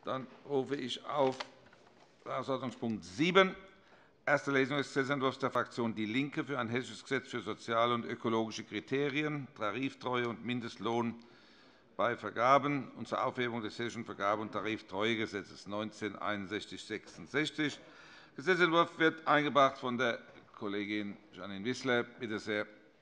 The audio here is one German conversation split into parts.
Dann rufe ich auf Tagesordnungspunkt 7, erste Lesung des Gesetzentwurfs der Fraktion DIE LINKE für ein hessisches Gesetz für soziale und ökologische Kriterien, Tariftreue und Mindestlohn bei Vergaben und zur Aufhebung des Hessischen Vergabe- und Tariftreuegesetzes 196166. Der Gesetzentwurf wird eingebracht von der Kollegin Jeanine Wissler. Bitte sehr.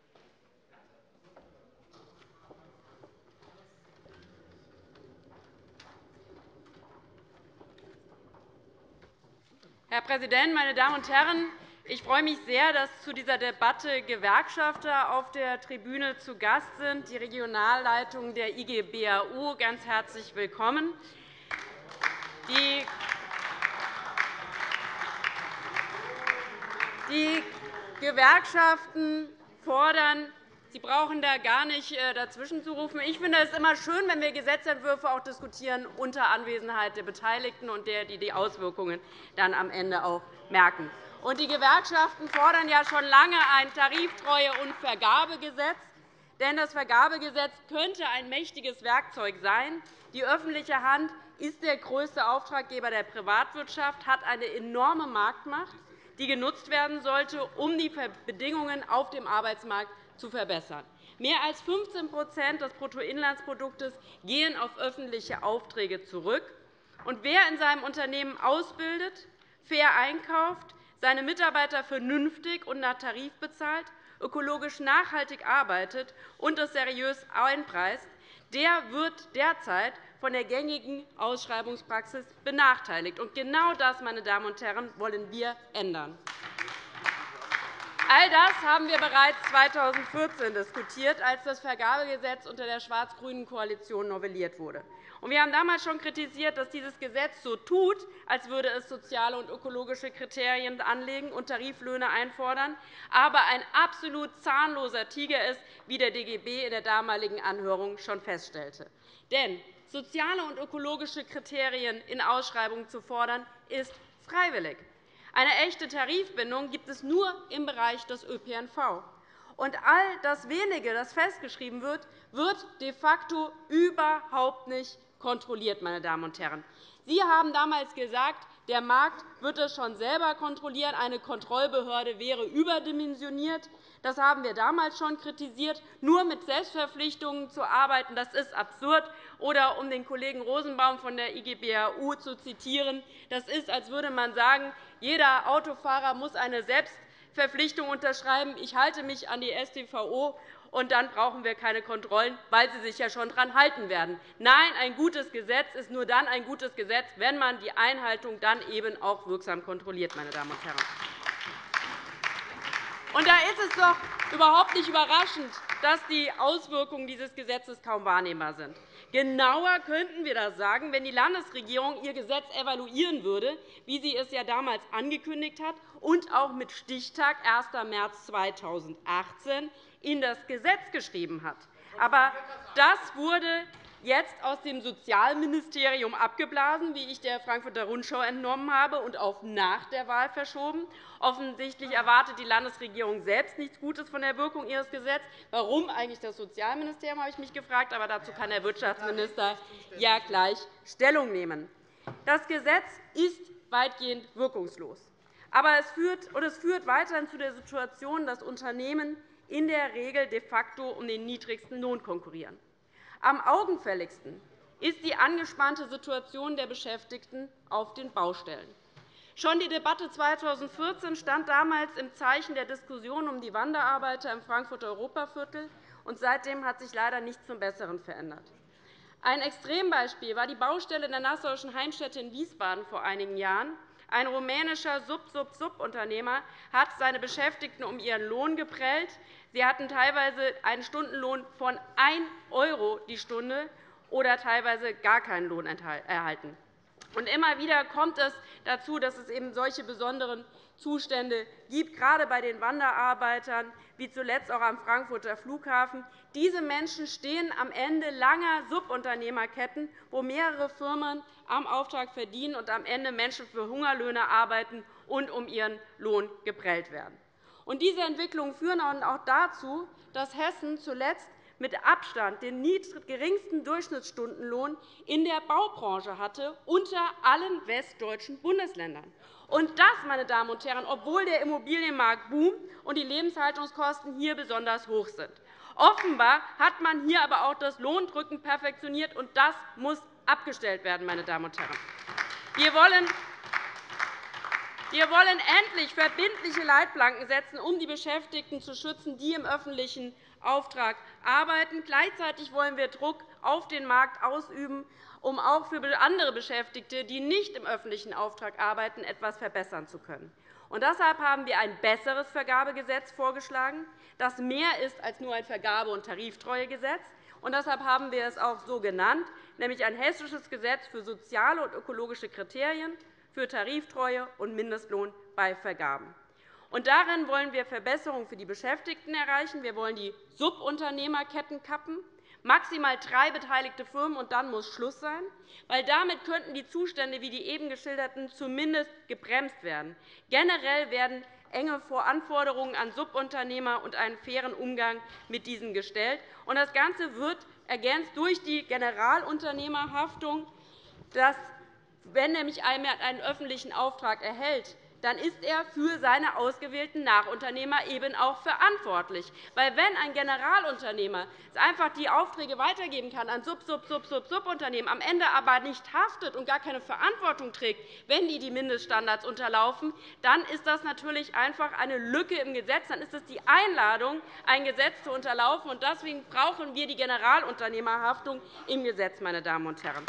Herr Präsident, meine Damen und Herren! Ich freue mich sehr, dass zu dieser Debatte Gewerkschafter auf der Tribüne zu Gast sind. Die Regionalleitung der IG BAU, ganz herzlich willkommen. Die Gewerkschaften fordern, Sie brauchen da gar nicht dazwischen zu rufen. Ich finde es immer schön, wenn wir Gesetzentwürfe auch diskutieren unter Anwesenheit der Beteiligten und der, die die Auswirkungen dann am Ende auch merken. Und die Gewerkschaften fordern ja schon lange ein Tariftreue- und Vergabegesetz. Denn das Vergabegesetz könnte ein mächtiges Werkzeug sein. Die öffentliche Hand ist der größte Auftraggeber der Privatwirtschaft, hat eine enorme Marktmacht, die genutzt werden sollte, um die Bedingungen auf dem Arbeitsmarkt zu verbessern. Mehr als 15 des Bruttoinlandsproduktes gehen auf öffentliche Aufträge zurück. Und wer in seinem Unternehmen ausbildet, fair einkauft, seine Mitarbeiter vernünftig und nach Tarif bezahlt, ökologisch nachhaltig arbeitet und es seriös einpreist, der wird derzeit von der gängigen Ausschreibungspraxis benachteiligt. Und genau das, meine Damen und Herren, wollen wir ändern. All das haben wir bereits 2014 diskutiert, als das Vergabegesetz unter der schwarz-grünen Koalition novelliert wurde. Wir haben damals schon kritisiert, dass dieses Gesetz so tut, als würde es soziale und ökologische Kriterien anlegen und Tariflöhne einfordern, aber ein absolut zahnloser Tiger ist, wie der DGB in der damaligen Anhörung schon feststellte. Denn soziale und ökologische Kriterien in Ausschreibungen zu fordern, ist freiwillig. Eine echte Tarifbindung gibt es nur im Bereich des ÖPNV. Und all das Wenige, das festgeschrieben wird, wird de facto überhaupt nicht kontrolliert. Meine Damen und Herren. Sie haben damals gesagt, der Markt wird es schon selber kontrollieren. Eine Kontrollbehörde wäre überdimensioniert. Das haben wir damals schon kritisiert. Nur mit Selbstverpflichtungen zu arbeiten, das ist absurd. Oder um den Kollegen Rosenbaum von der IG BAU zu zitieren, das ist, als würde man sagen, jeder Autofahrer muss eine Selbstverpflichtung unterschreiben. Ich halte mich an die StVO, und dann brauchen wir keine Kontrollen, weil Sie sich ja schon daran halten werden. Nein, ein gutes Gesetz ist nur dann ein gutes Gesetz, wenn man die Einhaltung dann eben auch wirksam kontrolliert. Meine Damen und Herren. Und da ist es doch überhaupt nicht überraschend, dass die Auswirkungen dieses Gesetzes kaum wahrnehmbar sind. Genauer könnten wir das sagen, wenn die Landesregierung ihr Gesetz evaluieren würde, wie sie es ja damals angekündigt hat und auch mit Stichtag 1. März 2018 in das Gesetz geschrieben hat. Aber das wurde jetzt aus dem Sozialministerium abgeblasen, wie ich der Frankfurter Rundschau entnommen habe, und auf nach der Wahl verschoben. Offensichtlich erwartet die Landesregierung selbst nichts Gutes von der Wirkung ihres Gesetzes. Warum eigentlich das Sozialministerium, habe ich mich gefragt. Aber dazu kann der Wirtschaftsminister ja gleich Stellung nehmen. Das Gesetz ist weitgehend wirkungslos. Aber es führt weiterhin zu der Situation, dass Unternehmen in der Regel de facto um den niedrigsten Lohn konkurrieren. Am augenfälligsten ist die angespannte Situation der Beschäftigten auf den Baustellen. Schon die Debatte 2014 stand damals im Zeichen der Diskussion um die Wanderarbeiter im Frankfurter Europaviertel, und seitdem hat sich leider nichts zum Besseren verändert. Ein Extrembeispiel war die Baustelle der Nassauischen Heimstätte in Wiesbaden vor einigen Jahren. Ein rumänischer Sub-Sub-Sub-Unternehmer hat seine Beschäftigten um ihren Lohn geprellt. Sie hatten teilweise einen Stundenlohn von 1 € die Stunde oder teilweise gar keinen Lohn erhalten. Und immer wieder kommt es dazu, dass es eben solche besonderen Zustände gibt, gerade bei den Wanderarbeitern, wie zuletzt auch am Frankfurter Flughafen. Diese Menschen stehen am Ende langer Subunternehmerketten, wo mehrere Firmen am Auftrag verdienen und am Ende Menschen für Hungerlöhne arbeiten und um ihren Lohn geprellt werden. Und diese Entwicklungen führen auch dazu, dass Hessen zuletzt mit Abstand den geringsten Durchschnittsstundenlohn in der Baubranche hatte, unter allen westdeutschen Bundesländern. Und das, meine Damen und Herren, obwohl der Immobilienmarkt boomt und die Lebenshaltungskosten hier besonders hoch sind. Offenbar hat man hier aber auch das Lohndrücken perfektioniert, und das muss abgestellt werden. Meine Damen und Herren. Wir wollen endlich verbindliche Leitplanken setzen, um die Beschäftigten zu schützen, die im öffentlichen Auftrag arbeiten. Gleichzeitig wollen wir Druck auf den Markt ausüben, um auch für andere Beschäftigte, die nicht im öffentlichen Auftrag arbeiten, etwas verbessern zu können. Und deshalb haben wir ein besseres Vergabegesetz vorgeschlagen, das mehr ist als nur ein Vergabe- und Tariftreuegesetz. Und deshalb haben wir es auch so genannt, nämlich ein hessisches Gesetz für soziale und ökologische Kriterien, für Tariftreue und Mindestlohn bei Vergaben. Und darin wollen wir Verbesserungen für die Beschäftigten erreichen. Wir wollen die Subunternehmerketten kappen, maximal 3 beteiligte Firmen, und dann muss Schluss sein, weil damit könnten die Zustände wie die eben geschilderten zumindest gebremst werden. Generell werden enge Anforderungen an Subunternehmer und einen fairen Umgang mit diesen gestellt. Und das Ganze wird ergänzt durch die Generalunternehmerhaftung, dass, wenn nämlich jemand einen öffentlichen Auftrag erhält, dann ist er für seine ausgewählten Nachunternehmer eben auch verantwortlich. Weil wenn ein Generalunternehmer einfach die Aufträge weitergeben kann an Subunternehmen, am Ende aber nicht haftet und gar keine Verantwortung trägt, wenn die Mindeststandards unterlaufen, dann ist das natürlich einfach eine Lücke im Gesetz. Dann ist es die Einladung, ein Gesetz zu unterlaufen. Und deswegen brauchen wir die Generalunternehmerhaftung im Gesetz, meine Damen und Herren.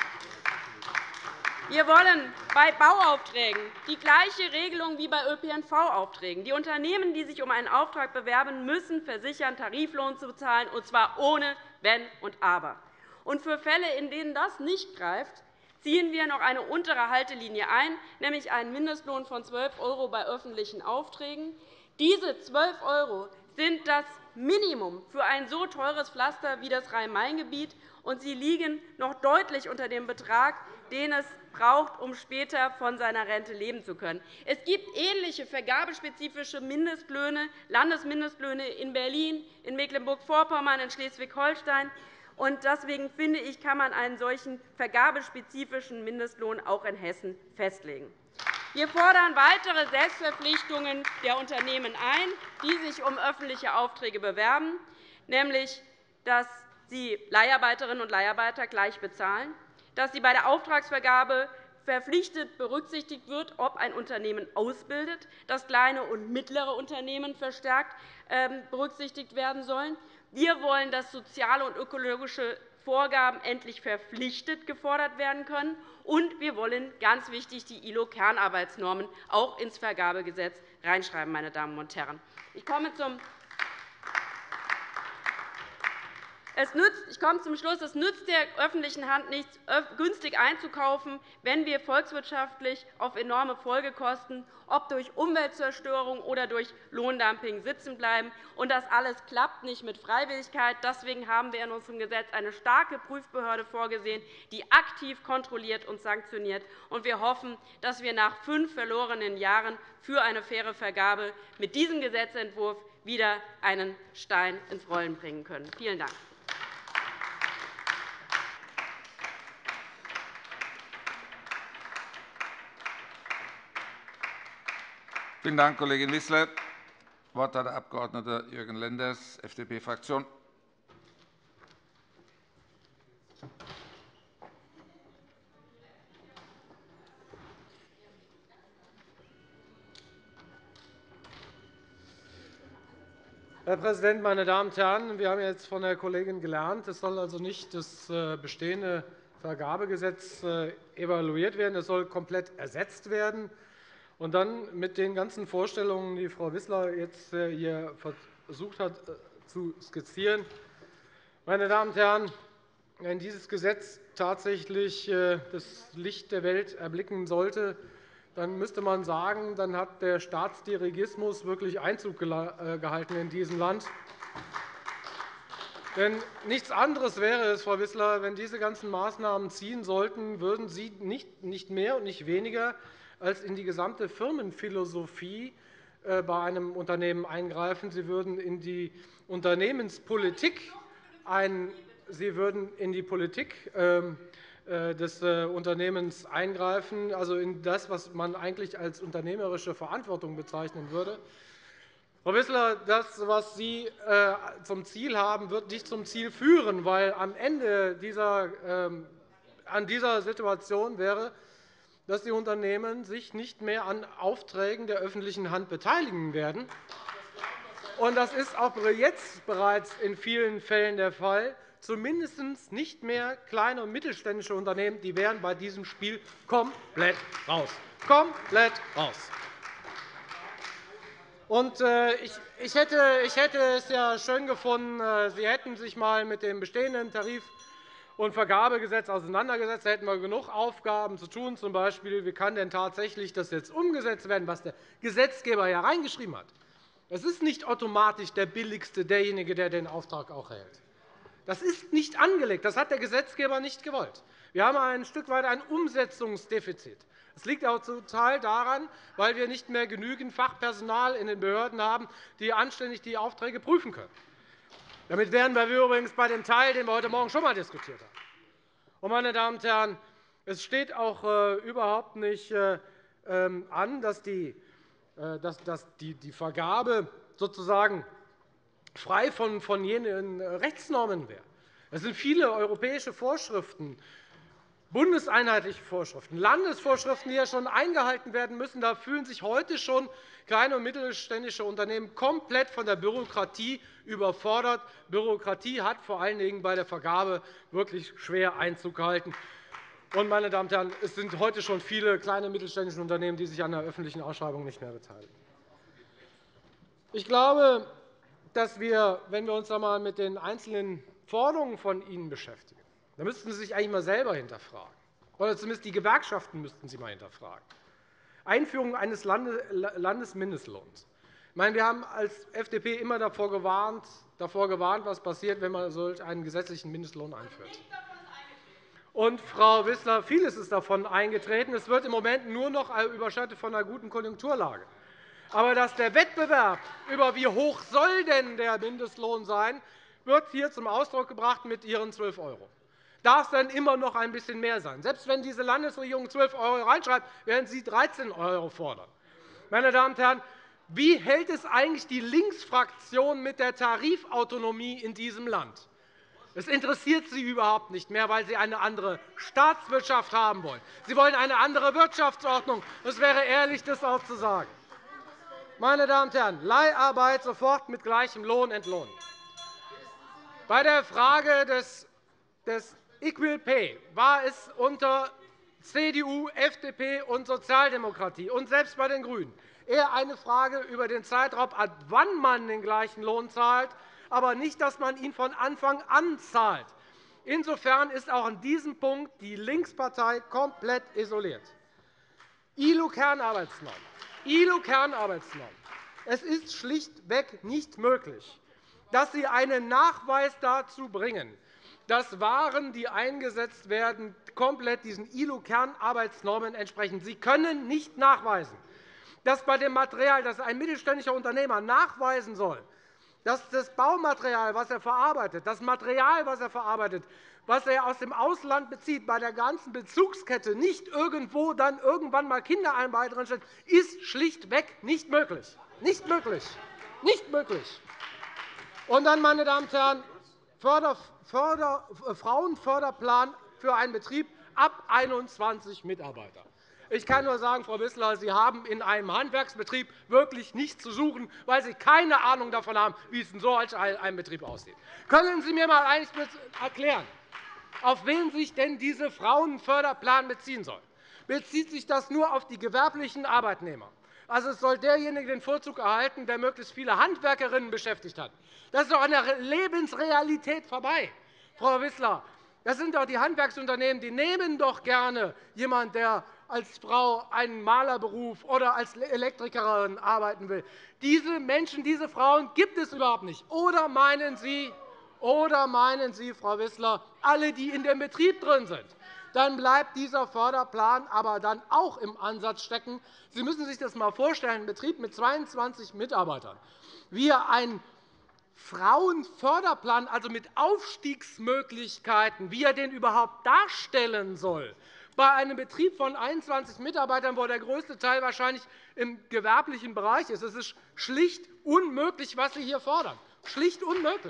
Wir wollen bei Bauaufträgen die gleiche Regelung wie bei ÖPNV-Aufträgen. Die Unternehmen, die sich um einen Auftrag bewerben, müssen versichern, Tariflohn zu bezahlen, und zwar ohne Wenn und Aber. Und für Fälle, in denen das nicht greift, ziehen wir noch eine untere Haltelinie ein, nämlich einen Mindestlohn von 12 € bei öffentlichen Aufträgen. Diese 12 € sind das Minimum für ein so teures Pflaster wie das Rhein-Main-Gebiet, und sie liegen noch deutlich unter dem Betrag, den es braucht, um später von seiner Rente leben zu können. Es gibt ähnliche vergabespezifische Mindestlöhne, Landesmindestlöhne in Berlin, in Mecklenburg-Vorpommern, in Schleswig-Holstein. Deswegen finde ich, kann man einen solchen vergabespezifischen Mindestlohn auch in Hessen festlegen. Wir fordern weitere Selbstverpflichtungen der Unternehmen ein, die sich um öffentliche Aufträge bewerben, nämlich dass sie Leiharbeiterinnen und Leiharbeiter gleich bezahlen, dass sie bei der Auftragsvergabe verpflichtet berücksichtigt wird, ob ein Unternehmen ausbildet, dass kleine und mittlere Unternehmen verstärkt berücksichtigt werden sollen. Wir wollen, dass soziale und ökologische Vorgaben endlich verpflichtet gefordert werden können. Und wir wollen, ganz wichtig, die ILO-Kernarbeitsnormen auch ins Vergabegesetz hineinschreiben. Meine Damen und Herren. Ich komme zum Schluss. Es nützt der öffentlichen Hand nichts, günstig einzukaufen, wenn wir volkswirtschaftlich auf enorme Folgekosten, ob durch Umweltzerstörung oder durch Lohndumping, sitzen bleiben. Und das alles klappt nicht mit Freiwilligkeit. Deswegen haben wir in unserem Gesetz eine starke Prüfbehörde vorgesehen, die aktiv kontrolliert und sanktioniert. Und wir hoffen, dass wir nach 5 verlorenen Jahren für eine faire Vergabe mit diesem Gesetzentwurf wieder einen Stein ins Rollen bringen können. Vielen Dank. Vielen Dank, Kollegin Wissler. Das Wort hat der Abg. Jürgen Lenders, FDP-Fraktion. Herr Präsident, meine Damen und Herren! Wir haben jetzt von der Kollegin gelernt, es soll also nicht das bestehende Vergabegesetz evaluiert werden, es soll komplett ersetzt werden. Und dann mit den ganzen Vorstellungen, die Frau Wissler jetzt hier versucht hat zu skizzieren. Meine Damen und Herren, wenn dieses Gesetz tatsächlich das Licht der Welt erblicken sollte, dann müsste man sagen, dann hat der Staatsdirigismus wirklich Einzug gehalten in diesem Land. Denn nichts anderes wäre es, Frau Wissler, wenn diese ganzen Maßnahmen ziehen sollten, würden Sie nicht mehr und nicht weniger als in die gesamte Firmenphilosophie bei einem Unternehmen eingreifen. Sie würden in die Unternehmenspolitik Sie würden in die Politik des Unternehmens eingreifen, also in das, was man eigentlich als unternehmerische Verantwortung bezeichnen würde. Frau Wissler, das, was Sie zum Ziel haben, wird nicht zum Ziel führen, weil am Ende an dieser Situation wäre, dass die Unternehmen sich nicht mehr an Aufträgen der öffentlichen Hand beteiligen werden. Das ist auch jetzt bereits in vielen Fällen der Fall. Zumindest nicht mehr kleine und mittelständische Unternehmen, die wären bei diesem Spiel komplett raus. Komplett raus. Ich hätte es ja schön gefunden, Sie hätten sich einmal mit dem bestehenden Tarif- und Vergabegesetz auseinandergesetzt. Da hätten wir genug Aufgaben zu tun, z. B. wie kann denn tatsächlich das jetzt umgesetzt werden, was der Gesetzgeber ja reingeschrieben hat. Es ist nicht automatisch der Billigste derjenige, der den Auftrag auch erhält. Das ist nicht angelegt. Das hat der Gesetzgeber nicht gewollt. Wir haben ein Stück weit ein Umsetzungsdefizit. Das liegt auch zum Teil daran, weil wir nicht mehr genügend Fachpersonal in den Behörden haben, die anständig die Aufträge prüfen können. Damit wären wir übrigens bei dem Teil, den wir heute Morgen schon einmal diskutiert haben. Meine Damen und Herren, es steht auch überhaupt nicht an, dass die Vergabe sozusagen frei von jenen Rechtsnormen wäre. Es sind viele europäische Vorschriften, bundeseinheitliche Vorschriften, Landesvorschriften, die ja schon eingehalten werden müssen. Da fühlen sich heute schon kleine und mittelständische Unternehmen komplett von der Bürokratie überfordert. Bürokratie hat vor allen Dingen bei der Vergabe wirklich schwer Einzug gehalten. Meine Damen und Herren, es sind heute schon viele kleine und mittelständische Unternehmen, die sich an der öffentlichen Ausschreibung nicht mehr beteiligen. Ich glaube, dass wir, wenn wir uns einmal mit den einzelnen Forderungen von Ihnen beschäftigen, dann müssten Sie sich eigentlich einmal selber hinterfragen. Oder zumindest die Gewerkschaften müssten Sie einmal hinterfragen. Einführung eines Landesmindestlohns. Wir haben als FDP immer davor gewarnt, was passiert, wenn man solch einen gesetzlichen Mindestlohn einführt. Und, Frau Wissler, vieles ist davon eingetreten. Es wird im Moment nur noch überschattet von einer guten Konjunkturlage. Aber dass der Wettbewerb über wie hoch soll denn der Mindestlohn sein, wird hier zum Ausdruck gebracht mit Ihren 12 €. Darf es dann immer noch ein bisschen mehr sein? Selbst wenn diese Landesregierung 12 € reinschreibt, werden Sie 13 € fordern. Meine Damen und Herren, wie hält es eigentlich die Linksfraktion mit der Tarifautonomie in diesem Land? Es interessiert Sie überhaupt nicht mehr, weil Sie eine andere Staatswirtschaft haben wollen. Sie wollen eine andere Wirtschaftsordnung. Es wäre ehrlich, das auch zu sagen. Meine Damen und Herren, Leiharbeit sofort mit gleichem Lohn entlohnen. Bei der Frage des Equal Pay war es unter CDU, FDP und Sozialdemokratie und selbst bei den GRÜNEN eher eine Frage über den Zeitraum, ab wann man den gleichen Lohn zahlt, aber nicht, dass man ihn von Anfang an zahlt. Insofern ist auch an diesem Punkt die Linkspartei komplett isoliert. ILO-Kernarbeitsnorm. Es ist schlichtweg nicht möglich, dass Sie einen Nachweis dazu bringen, dass Waren, die eingesetzt werden, komplett diesen ILO-Kernarbeitsnormen entsprechen. Sie können nicht nachweisen, dass bei dem Material, das ein mittelständischer Unternehmer nachweisen soll, dass das Baumaterial, was er verarbeitet, das Material, was er verarbeitet, was er aus dem Ausland bezieht, bei der ganzen Bezugskette nicht irgendwo dann irgendwann einmal Kinderarbeit drinsteht, ist schlichtweg nicht möglich. Nicht möglich. Nicht möglich. Und dann, meine Damen und Herren, Frauenförderplan für einen Betrieb ab 21 Mitarbeiter. Ich kann nur sagen, Frau Wissler, Sie haben in einem Handwerksbetrieb wirklich nichts zu suchen, weil Sie keine Ahnung davon haben, wie es in solch einem Betrieb aussieht. Können Sie mir einmal erklären, auf wen sich denn dieser Frauenförderplan beziehen soll? Bezieht sich das nur auf die gewerblichen Arbeitnehmer? Also es soll derjenige den Vorzug erhalten, der möglichst viele Handwerkerinnen beschäftigt hat. Das ist doch an der Lebensrealität vorbei. Frau Wissler, das sind doch die Handwerksunternehmen, die nehmen doch gerne jemanden, der als Frau einen Malerberuf oder als Elektrikerin arbeiten will. Diese Menschen, diese Frauen gibt es überhaupt nicht. Oder meinen Sie, Frau Wissler, alle, die in dem Betrieb drin sind? Dann bleibt dieser Förderplan aber dann auch im Ansatz stecken. Sie müssen sich das einmal vorstellen, ein Betrieb mit 22 Mitarbeitern. Wir ein Frauenförderplan, also mit Aufstiegsmöglichkeiten, wie er den überhaupt darstellen soll, bei einem Betrieb von 21 Mitarbeitern, wo der größte Teil wahrscheinlich im gewerblichen Bereich ist. Es ist schlicht unmöglich, was Sie hier fordern. Schlicht unmöglich.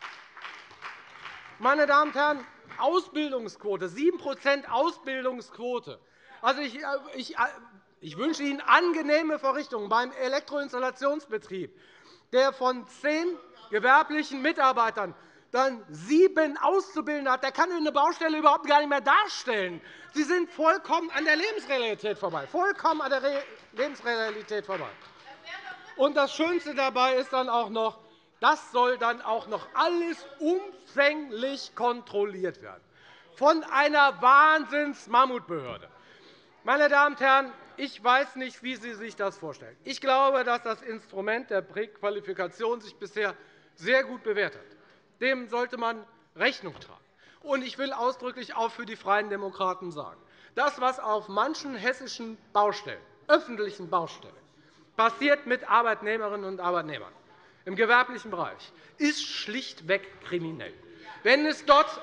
Meine Damen und Herren, Ausbildungsquote, 7 Ausbildungsquote. Also ich wünsche Ihnen angenehme Verrichtungen beim Elektroinstallationsbetrieb, der von 10 gewerblichen Mitarbeitern dann 7 Auszubildende hat. Der kann eine Baustelle überhaupt gar nicht mehr darstellen. Sie sind vollkommen an der Lebensrealität vorbei. Vollkommen an der Lebensrealität vorbei. Und das Schönste dabei ist dann auch noch, das soll dann auch noch alles umfänglich kontrolliert werden von einer Wahnsinns-Mammutbehörde. Meine Damen und Herren, ich weiß nicht, wie Sie sich das vorstellen. Ich glaube, dass das Instrument der Präqualifikation sich bisher sehr gut bewährt hat. Dem sollte man Rechnung tragen. Und ich will ausdrücklich auch für die Freien Demokraten sagen, das, was auf manchen hessischen Baustellen, öffentlichen Baustellen, passiert mit Arbeitnehmerinnen und Arbeitnehmern im gewerblichen Bereich, ist schlichtweg kriminell. Wenn es dort,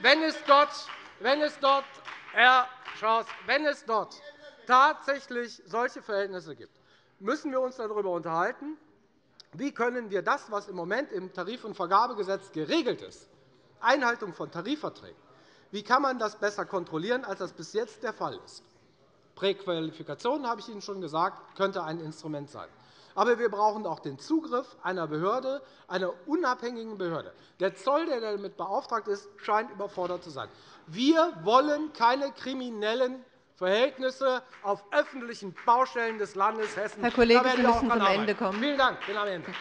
Herr Schaus, wenn es dort tatsächlich solche Verhältnisse gibt, müssen wir uns darüber unterhalten, wie können wir das, was im Moment im Tarif- und Vergabegesetz geregelt ist, Einhaltung von Tarifverträgen, wie kann man das besser kontrollieren, als das bis jetzt der Fall ist? Präqualifikation, habe ich Ihnen schon gesagt, könnte ein Instrument sein. Aber wir brauchen auch den Zugriff einer Behörde, einer unabhängigen Behörde. Der Zoll, der damit beauftragt ist, scheint überfordert zu sein. Wir wollen keine kriminellen Verhältnisse auf öffentlichen Baustellen des Landes Hessen. Herr Kollege, Sie müssen zum Ende kommen. Vielen Dank. Ich bin am Ende.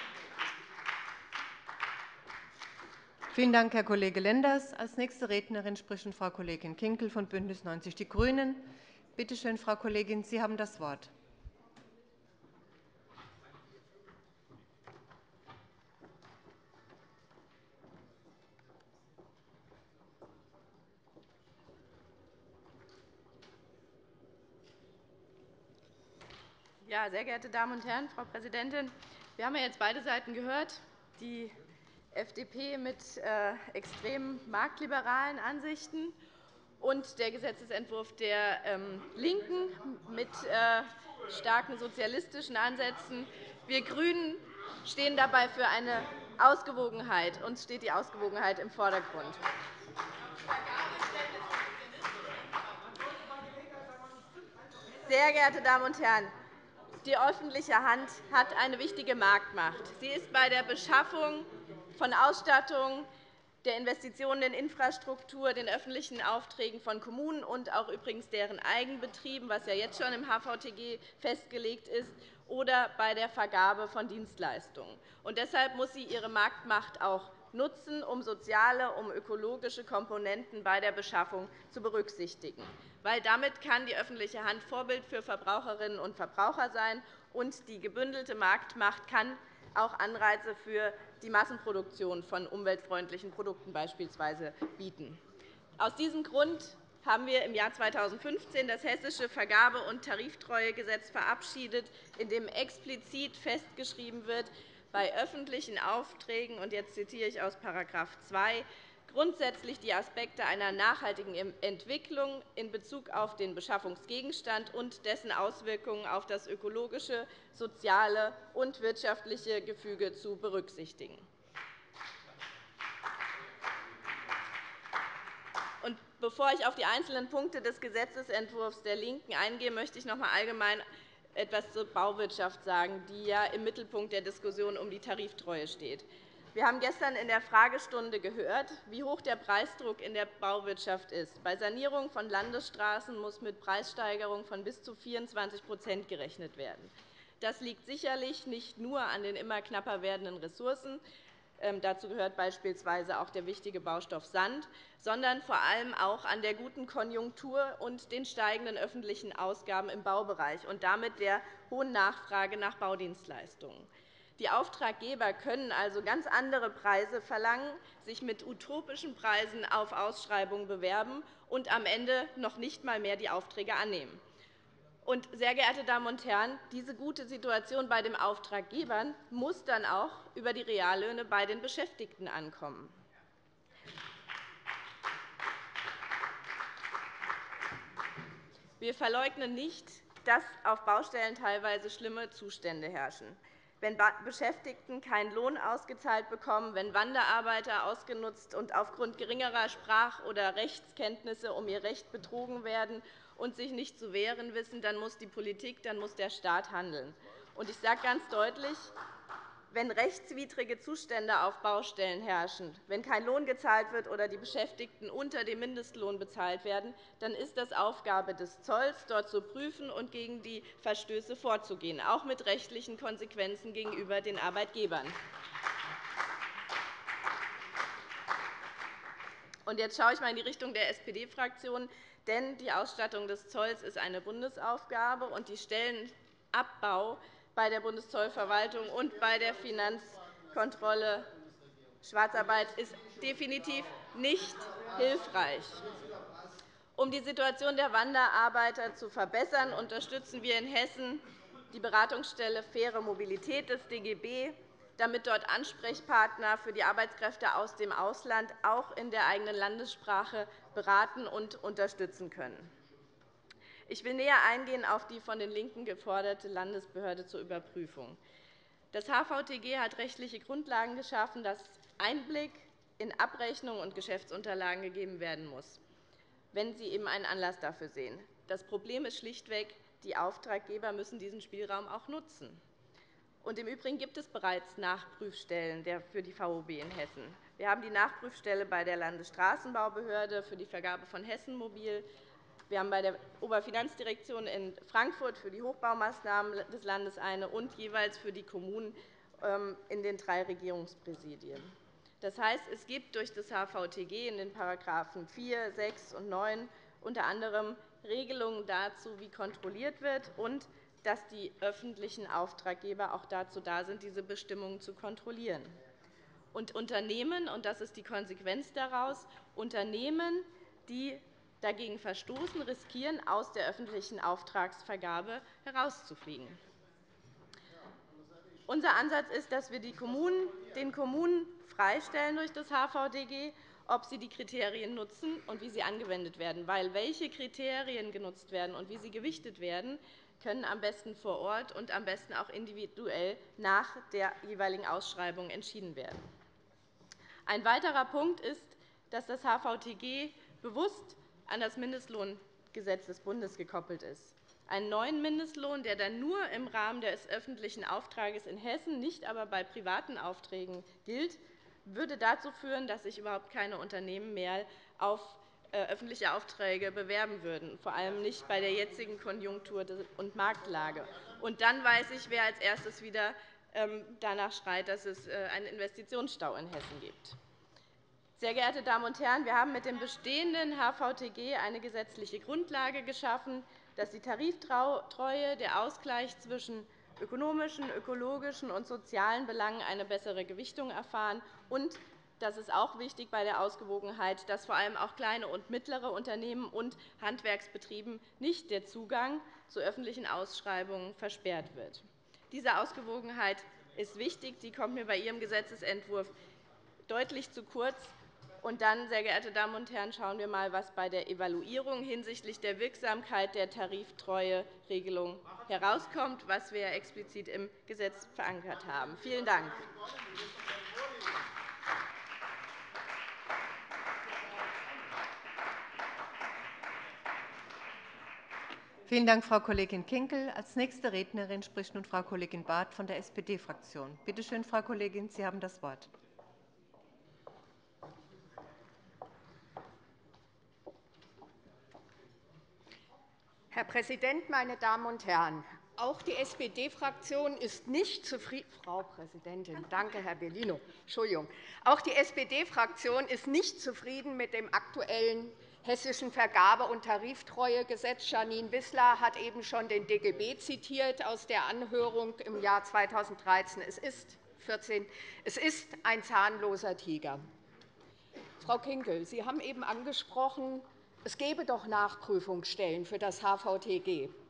Vielen Dank, Herr Kollege Lenders. Als nächste Rednerin spricht Frau Kollegin Kinkel von BÜNDNIS 90 die GRÜNEN. Bitte schön, Frau Kollegin, Sie haben das Wort. Ja, sehr geehrte Damen und Herren, Frau Präsidentin! Wir haben ja jetzt beide Seiten gehört. Die FDP mit extrem marktliberalen Ansichten und der Gesetzentwurf der LINKEN mit starken sozialistischen Ansätzen. Wir GRÜNEN stehen dabei für eine Ausgewogenheit. Uns steht die Ausgewogenheit im Vordergrund. Sehr geehrte Damen und Herren! Die öffentliche Hand hat eine wichtige Marktmacht. Sie ist bei der Beschaffung von Ausstattung, der Investitionen in Infrastruktur, den öffentlichen Aufträgen von Kommunen und auch übrigens deren Eigenbetrieben, was ja jetzt schon im HVTG festgelegt ist, oder bei der Vergabe von Dienstleistungen. Und deshalb muss sie ihre Marktmacht auch nutzen, um soziale, um ökologische Komponenten bei der Beschaffung zu berücksichtigen. Weil damit kann die öffentliche Hand Vorbild für Verbraucherinnen und Verbraucher sein, und die gebündelte Marktmacht kann auch Anreize für die Massenproduktion von umweltfreundlichen Produkten beispielsweise bieten. Aus diesem Grund haben wir im Jahr 2015 das Hessische Vergabe- und Tariftreuegesetz verabschiedet, in dem explizit festgeschrieben wird, bei öffentlichen Aufträgen, und jetzt zitiere ich aus § 2, grundsätzlich die Aspekte einer nachhaltigen Entwicklung in Bezug auf den Beschaffungsgegenstand und dessen Auswirkungen auf das ökologische, soziale und wirtschaftliche Gefüge zu berücksichtigen. Und bevor ich auf die einzelnen Punkte des Gesetzentwurfs der LINKEN eingehe, möchte ich noch einmal allgemein etwas zur Bauwirtschaft sagen, die ja im Mittelpunkt der Diskussion um die Tariftreue steht. Wir haben gestern in der Fragestunde gehört, wie hoch der Preisdruck in der Bauwirtschaft ist. Bei Sanierung von Landesstraßen muss mit Preissteigerungen von bis zu 24 % gerechnet werden. Das liegt sicherlich nicht nur an den immer knapper werdenden Ressourcen, dazu gehört beispielsweise auch der wichtige Baustoff Sand, sondern vor allem auch an der guten Konjunktur und den steigenden öffentlichen Ausgaben im Baubereich und damit der hohen Nachfrage nach Baudienstleistungen. Die Auftraggeber können also ganz andere Preise verlangen, sich mit utopischen Preisen auf Ausschreibungen bewerben und am Ende noch nicht einmal mehr die Aufträge annehmen. Und, sehr geehrte Damen und Herren, diese gute Situation bei den Auftraggebern muss dann auch über die Reallöhne bei den Beschäftigten ankommen. Wir verleugnen nicht, dass auf Baustellen teilweise schlimme Zustände herrschen. Wenn Beschäftigten keinen Lohn ausgezahlt bekommen, wenn Wanderarbeiter ausgenutzt und aufgrund geringerer Sprach- oder Rechtskenntnisse um ihr Recht betrogen werden und sich nicht zu wehren wissen, dann muss die Politik, dann muss der Staat handeln. Ich sage ganz deutlich, wenn rechtswidrige Zustände auf Baustellen herrschen, wenn kein Lohn gezahlt wird oder die Beschäftigten unter dem Mindestlohn bezahlt werden, dann ist das Aufgabe des Zolls, dort zu prüfen und gegen die Verstöße vorzugehen, auch mit rechtlichen Konsequenzen gegenüber den Arbeitgebern. Jetzt schaue ich einmal in die Richtung der SPD-Fraktion. Denn die Ausstattung des Zolls ist eine Bundesaufgabe, und die Stellenabbau bei der Bundeszollverwaltung und bei der Finanzkontrolle Schwarzarbeit ist definitiv nicht hilfreich. Um die Situation der Wanderarbeiter zu verbessern, unterstützen wir in Hessen die Beratungsstelle Faire Mobilität des DGB, damit dort Ansprechpartner für die Arbeitskräfte aus dem Ausland auch in der eigenen Landessprache beraten und unterstützen können. Ich will näher eingehen auf die von den LINKEN geforderte Landesbehörde zur Überprüfung. Das HVTG hat rechtliche Grundlagen geschaffen, dass Einblick in Abrechnungen und Geschäftsunterlagen gegeben werden muss, wenn sie eben einen Anlass dafür sehen. Das Problem ist schlichtweg, die Auftraggeber müssen diesen Spielraum auch nutzen. Im Übrigen gibt es bereits Nachprüfstellen für die VOB in Hessen. Wir haben die Nachprüfstelle bei der Landesstraßenbaubehörde für die Vergabe von Hessenmobil. Wir haben bei der Oberfinanzdirektion in Frankfurt für die Hochbaumaßnahmen des Landes eine und jeweils für die Kommunen in den 3 Regierungspräsidien. Das heißt, es gibt durch das HVTG in den § 4, 6 und 9 unter anderem Regelungen dazu, wie kontrolliert wird, und dass die öffentlichen Auftraggeber auch dazu da sind, diese Bestimmungen zu kontrollieren. Und Unternehmen, und das ist die Konsequenz daraus, Unternehmen, die dagegen verstoßen, riskieren, aus der öffentlichen Auftragsvergabe herauszufliegen. Unser Ansatz ist, dass wir den Kommunen freistellen durch das HVTG, ob sie die Kriterien nutzen und wie sie angewendet werden. Weil welche Kriterien genutzt werden und wie sie gewichtet werden, können am besten vor Ort und am besten auch individuell nach der jeweiligen Ausschreibung entschieden werden. Ein weiterer Punkt ist, dass das HVTG bewusst an das Mindestlohngesetz des Bundes gekoppelt ist. Einen neuen Mindestlohn, der dann nur im Rahmen des öffentlichen Auftrags in Hessen, nicht aber bei privaten Aufträgen gilt, würde dazu führen, dass sich überhaupt keine Unternehmen mehr auf öffentliche Aufträge bewerben würden, vor allem nicht bei der jetzigen Konjunktur- und Marktlage. Und dann weiß ich, wer als erstes wieder danach schreit, dass es einen Investitionsstau in Hessen gibt. Sehr geehrte Damen und Herren, wir haben mit dem bestehenden HVTG eine gesetzliche Grundlage geschaffen, dass die Tariftreue, der Ausgleich zwischen ökonomischen, ökologischen und sozialen Belangen eine bessere Gewichtung erfahren. Und das ist auch wichtig bei der Ausgewogenheit, dass vor allem auch kleine und mittlere Unternehmen und Handwerksbetrieben nicht der Zugang zu öffentlichen Ausschreibungen versperrt wird. Diese Ausgewogenheit ist wichtig. Die kommt mir bei Ihrem Gesetzentwurf deutlich zu kurz. Und dann, sehr geehrte Damen und Herren, schauen wir einmal, was bei der Evaluierung hinsichtlich der Wirksamkeit der Tariftreueregelung herauskommt, was wir explizit im Gesetz verankert haben. Vielen Dank. Vielen Dank, Frau Kollegin Kinkel. Als nächste Rednerin spricht nun Frau Kollegin Barth von der SPD-Fraktion. Bitte schön, Frau Kollegin, Sie haben das Wort. Herr Präsident, meine Damen und Herren! Auch die SPD-Fraktion ist nicht zufrieden. Frau Präsidentin, danke, Herr Bellino. Entschuldigung. Auch die SPD-Fraktion ist nicht zufrieden mit dem aktuellen hessischen Vergabe- und Tariftreuegesetz. Janine Wissler hat eben schon den DGB zitiert aus der Anhörung im Jahr 2013. Es ist ein zahnloser Tiger. Frau Kinkel, Sie haben eben angesprochen, es gäbe doch Nachprüfungsstellen für das HVTG.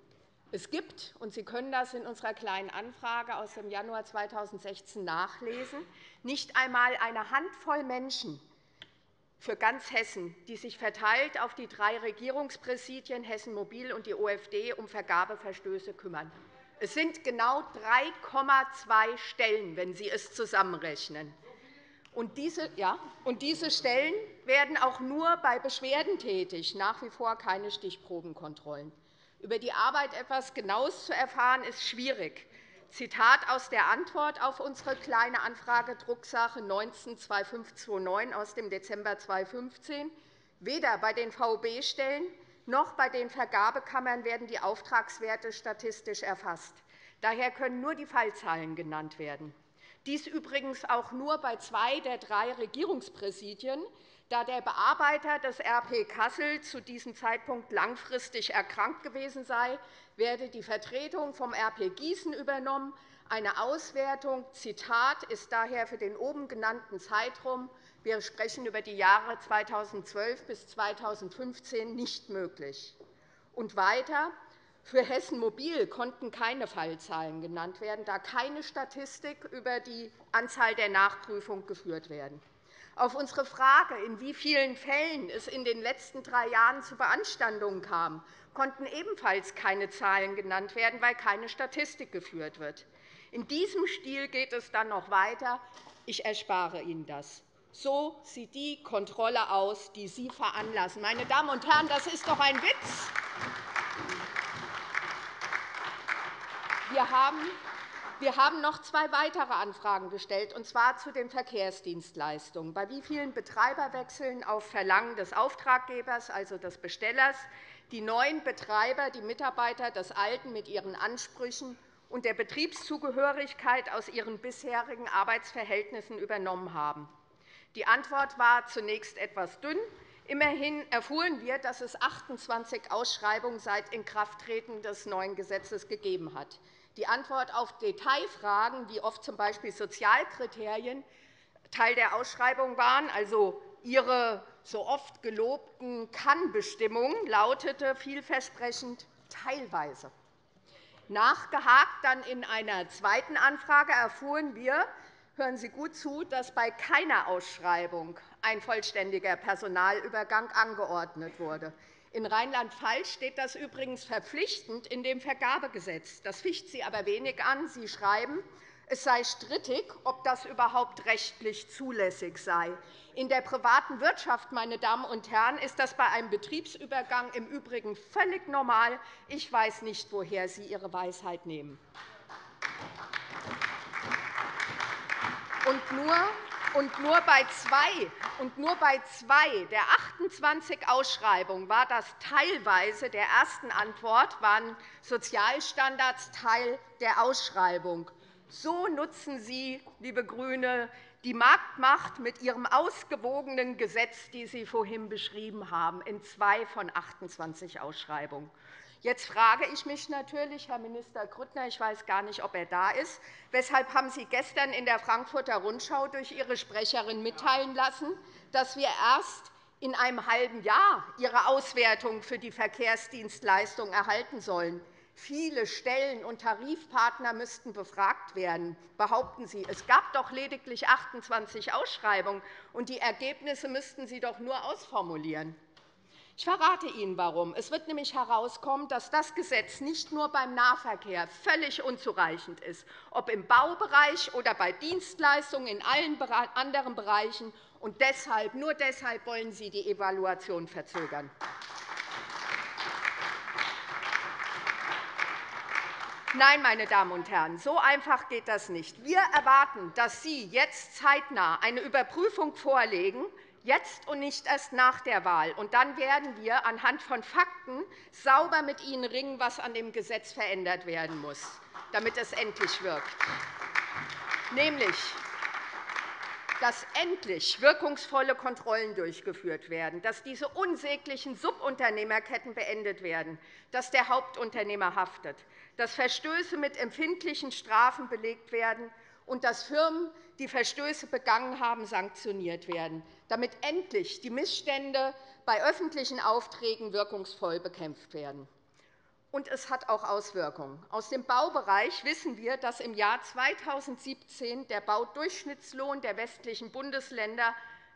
Es gibt, und Sie können das in unserer Kleinen Anfrage aus dem Januar 2016 nachlesen, nicht einmal eine Handvoll Menschen für ganz Hessen, die sich verteilt auf die 3 Regierungspräsidien Hessen Mobil und die OFD um Vergabeverstöße kümmern. Es sind genau 3,2 Stellen, wenn Sie es zusammenrechnen. Und diese Stellen werden auch nur bei Beschwerden tätig, nach wie vor keine Stichprobenkontrollen. Über die Arbeit etwas Genaues zu erfahren, ist schwierig. Zitat aus der Antwort auf unsere Kleine Anfrage Drucksache 19-2529 aus dem Dezember 2015. Weder bei den VOB-Stellen noch bei den Vergabekammern werden die Auftragswerte statistisch erfasst. Daher können nur die Fallzahlen genannt werden. Dies übrigens auch nur bei 2 der 3 Regierungspräsidien, da der Bearbeiter des RP Kassel zu diesem Zeitpunkt langfristig erkrankt gewesen sei, werde die Vertretung vom RP Gießen übernommen. Eine Auswertung, Zitat, ist daher für den oben genannten Zeitraum, wir sprechen über die Jahre 2012 bis 2015, nicht möglich. Und weiter, für Hessen Mobil konnten keine Fallzahlen genannt werden, da keine Statistik über die Anzahl der Nachprüfungen geführt werden. Auf unsere Frage, in wie vielen Fällen es in den letzten 3 Jahren zu Beanstandungen kam, konnten ebenfalls keine Zahlen genannt werden, weil keine Statistik geführt wird. In diesem Stil geht es dann noch weiter. Ich erspare Ihnen das. So sieht die Kontrolle aus, die Sie veranlassen. Meine Damen und Herren, das ist doch ein Witz. Wir haben noch 2 weitere Anfragen gestellt, und zwar zu den Verkehrsdienstleistungen. Bei wie vielen Betreiberwechseln auf Verlangen des Auftraggebers, also des Bestellers, die neuen Betreiber die Mitarbeiter des Alten mit ihren Ansprüchen und der Betriebszugehörigkeit aus ihren bisherigen Arbeitsverhältnissen übernommen haben. Die Antwort war zunächst etwas dünn. Immerhin erfuhren wir, dass es 28 Ausschreibungen seit Inkrafttreten des neuen Gesetzes gegeben hat. Die Antwort auf Detailfragen, wie oft z.B. Sozialkriterien Teil der Ausschreibung waren, also Ihre so oft gelobten Kann-Bestimmungen, lautete vielversprechend teilweise. Nachgehakt dann in einer zweiten Anfrage erfuhren wir, hören Sie gut zu, dass bei keiner Ausschreibung ein vollständiger Personalübergang angeordnet wurde. In Rheinland-Pfalz steht das übrigens verpflichtend in dem Vergabegesetz. Das ficht Sie aber wenig an. Sie schreiben, es sei strittig, ob das überhaupt rechtlich zulässig sei. In der privaten Wirtschaft, meine Damen und Herren, ist das bei einem Betriebsübergang im Übrigen völlig normal. Ich weiß nicht, woher Sie Ihre Weisheit nehmen. Und nur bei 2 der 28 Ausschreibungen war das teilweise der ersten Antwort, waren Sozialstandards Teil der Ausschreibung. So nutzen Sie, liebe GRÜNE, die Marktmacht mit Ihrem ausgewogenen Gesetz, das Sie vorhin beschrieben haben, in 2 von 28 Ausschreibungen. Jetzt frage ich mich natürlich, Herr Minister Grüttner, ich weiß gar nicht, ob er da ist, weshalb haben Sie gestern in der Frankfurter Rundschau durch Ihre Sprecherin mitteilen lassen, dass wir erst in einem halben Jahr Ihre Auswertung für die Verkehrsdienstleistung erhalten sollen? Viele Stellen und Tarifpartner müssten befragt werden. Behaupten Sie, es gab doch lediglich 28 Ausschreibungen, und die Ergebnisse müssten Sie doch nur ausformulieren. Ich verrate Ihnen, warum. Es wird nämlich herauskommen, dass das Gesetz nicht nur beim Nahverkehr völlig unzureichend ist, ob im Baubereich oder bei Dienstleistungen in allen anderen Bereichen. Und nur deshalb wollen Sie die Evaluation verzögern. Nein, meine Damen und Herren, so einfach geht das nicht. Wir erwarten, dass Sie jetzt zeitnah eine Überprüfung vorlegen, jetzt und nicht erst nach der Wahl. Und dann werden wir anhand von Fakten sauber mit Ihnen ringen, was an dem Gesetz verändert werden muss, damit es endlich wirkt. Nämlich, dass endlich wirkungsvolle Kontrollen durchgeführt werden, dass diese unsäglichen Subunternehmerketten beendet werden, dass der Hauptunternehmer haftet, dass Verstöße mit empfindlichen Strafen belegt werden und dass Firmen, die Verstöße begangen haben, sanktioniert werden, damit endlich die Missstände bei öffentlichen Aufträgen wirkungsvoll bekämpft werden. Und es hat auch Auswirkungen. Aus dem Baubereich wissen wir, dass im Jahr 2017 der Baudurchschnittslohn der westlichen Bundesländer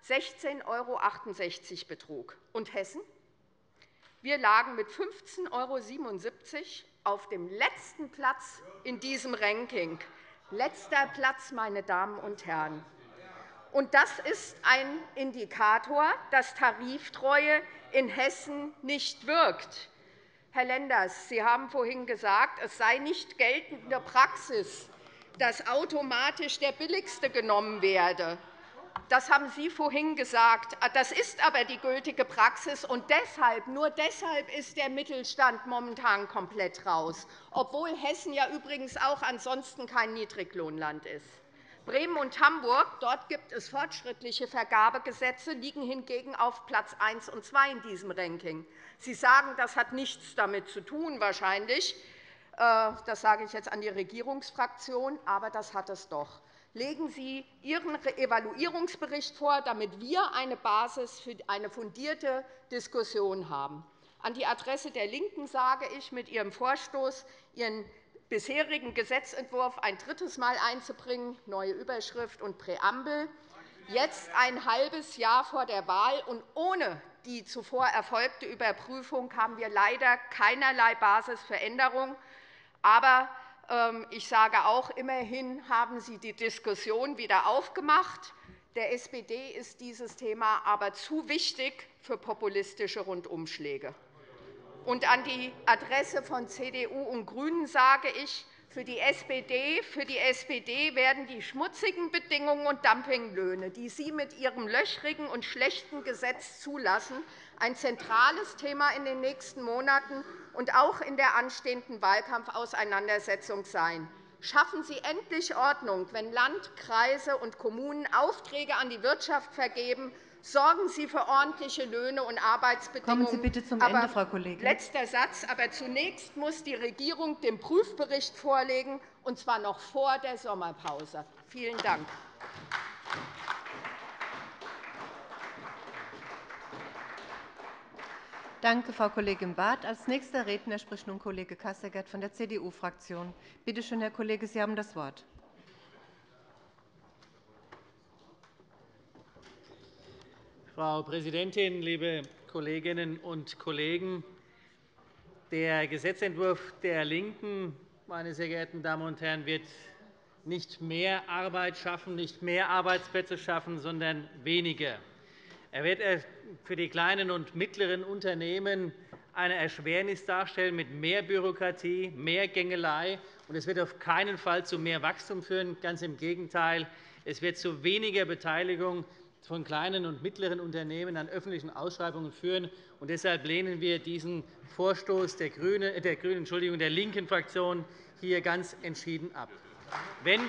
16,68 € betrug. Und Hessen? Wir lagen mit 15,77 € auf dem letzten Platz in diesem Ranking. Letzter Platz, meine Damen und Herren. Und das ist ein Indikator, dass Tariftreue in Hessen nicht wirkt. Herr Lenders, Sie haben vorhin gesagt, es sei nicht geltende Praxis, dass automatisch der Billigste genommen werde. Das haben Sie vorhin gesagt. Das ist aber die gültige Praxis, und nur deshalb ist der Mittelstand momentan komplett raus, obwohl Hessen ja übrigens auch ansonsten kein Niedriglohnland ist. Bremen und Hamburg, dort gibt es fortschrittliche Vergabegesetze, liegen hingegen auf Platz 1 und 2 in diesem Ranking. Sie sagen, das hat nichts damit zu tun, wahrscheinlich. Das sage ich jetzt an die Regierungsfraktion, aber das hat es doch. Legen Sie Ihren Evaluierungsbericht vor, damit wir eine Basis für eine fundierte Diskussion haben. An die Adresse der LINKEN sage ich, mit Ihrem Vorstoß, Ihren bisherigen Gesetzentwurf ein drittes Mal einzubringen, neue Überschrift und Präambel, jetzt ein halbes Jahr vor der Wahl und ohne die zuvor erfolgte Überprüfung haben wir leider keinerlei Basis für Änderung. Aber ich sage auch, immerhin haben Sie die Diskussion wieder aufgemacht. Der SPD ist dieses Thema aber zu wichtig für populistische Rundumschläge. Und an die Adresse von CDU und GRÜNEN sage ich, für die SPD werden die schmutzigen Bedingungen und Dumpinglöhne, die Sie mit Ihrem löchrigen und schlechten Gesetz zulassen, ein zentrales Thema in den nächsten Monaten und auch in der anstehenden Wahlkampfauseinandersetzung sein. Schaffen Sie endlich Ordnung, wenn Land, Kreise und Kommunen Aufträge an die Wirtschaft vergeben. Sorgen Sie für ordentliche Löhne und Arbeitsbedingungen. Kommen Sie bitte zum Ende, Frau Kollegin. Letzter Satz. Aber zunächst muss die Regierung den Prüfbericht vorlegen, und zwar noch vor der Sommerpause. Vielen Dank. Danke, Frau Kollegin Barth. Als nächster Redner spricht nun Kollege Kasseckert von der CDU-Fraktion. Bitte schön, Herr Kollege, Sie haben das Wort. Frau Präsidentin, liebe Kolleginnen und Kollegen! Der Gesetzentwurf der LINKEN, meine sehr geehrten Damen und Herren, wird nicht mehr Arbeit schaffen, nicht mehr Arbeitsplätze schaffen, sondern weniger. Er wird für die kleinen und mittleren Unternehmen eine Erschwernis darstellen mit mehr Bürokratie, mehr Gängelei. Und es wird auf keinen Fall zu mehr Wachstum führen. Ganz im Gegenteil. Es wird zu weniger Beteiligung von kleinen und mittleren Unternehmen an öffentlichen Ausschreibungen führen. Und deshalb lehnen wir diesen Vorstoß der LINKEN-Fraktion hier ganz entschieden ab. Wenn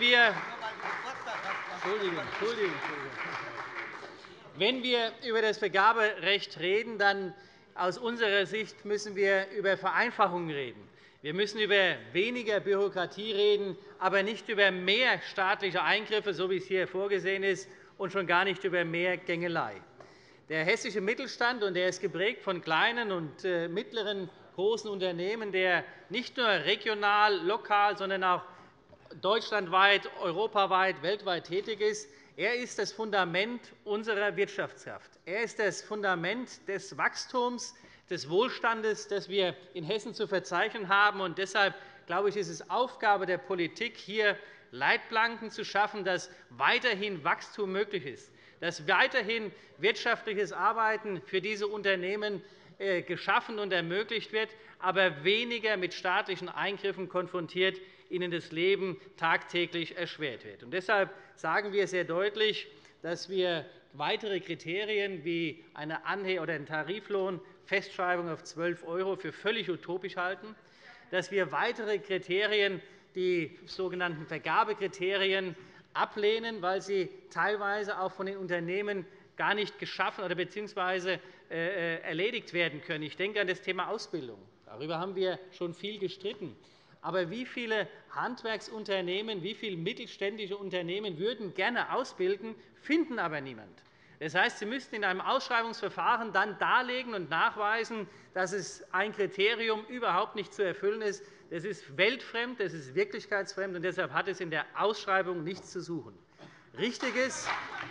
wir über das Vergaberecht reden, dann aus unserer Sicht müssen wir über Vereinfachungen reden. Wir müssen über weniger Bürokratie reden, aber nicht über mehr staatliche Eingriffe, so wie es hier vorgesehen ist, und schon gar nicht über mehr Gängelei. Der hessische Mittelstand, und der ist geprägt von kleinen und mittleren großen Unternehmen, der nicht nur regional, lokal, sondern auch deutschlandweit, europaweit, weltweit tätig ist, er ist das Fundament unserer Wirtschaftskraft. Er ist das Fundament des Wachstums, des Wohlstandes, das wir in Hessen zu verzeichnen haben. Und deshalb, glaube ich, ist es Aufgabe der Politik, hier Leitplanken zu schaffen, dass weiterhin Wachstum möglich ist, dass weiterhin wirtschaftliches Arbeiten für diese Unternehmen geschaffen und ermöglicht wird, aber weniger mit staatlichen Eingriffen konfrontiert, ihnen das Leben tagtäglich erschwert wird. Und deshalb sagen wir sehr deutlich, dass wir weitere Kriterien wie eine Tariflohnfestschreibung auf 12 € für völlig utopisch halten, dass wir weitere Kriterien, die sogenannten Vergabekriterien, ablehnen, weil sie teilweise auch von den Unternehmen gar nicht geschaffen oder bzw. erledigt werden können. Ich denke an das Thema Ausbildung. Darüber haben wir schon viel gestritten. Aber wie viele Handwerksunternehmen, wie viele mittelständische Unternehmen würden gerne ausbilden, finden aber niemand? Das heißt, Sie müssten in einem Ausschreibungsverfahren dann darlegen und nachweisen, dass ein Kriterium überhaupt nicht zu erfüllen ist. Das ist weltfremd, das ist wirklichkeitsfremd, und deshalb hat es in der Ausschreibung nichts zu suchen. Richtig ist,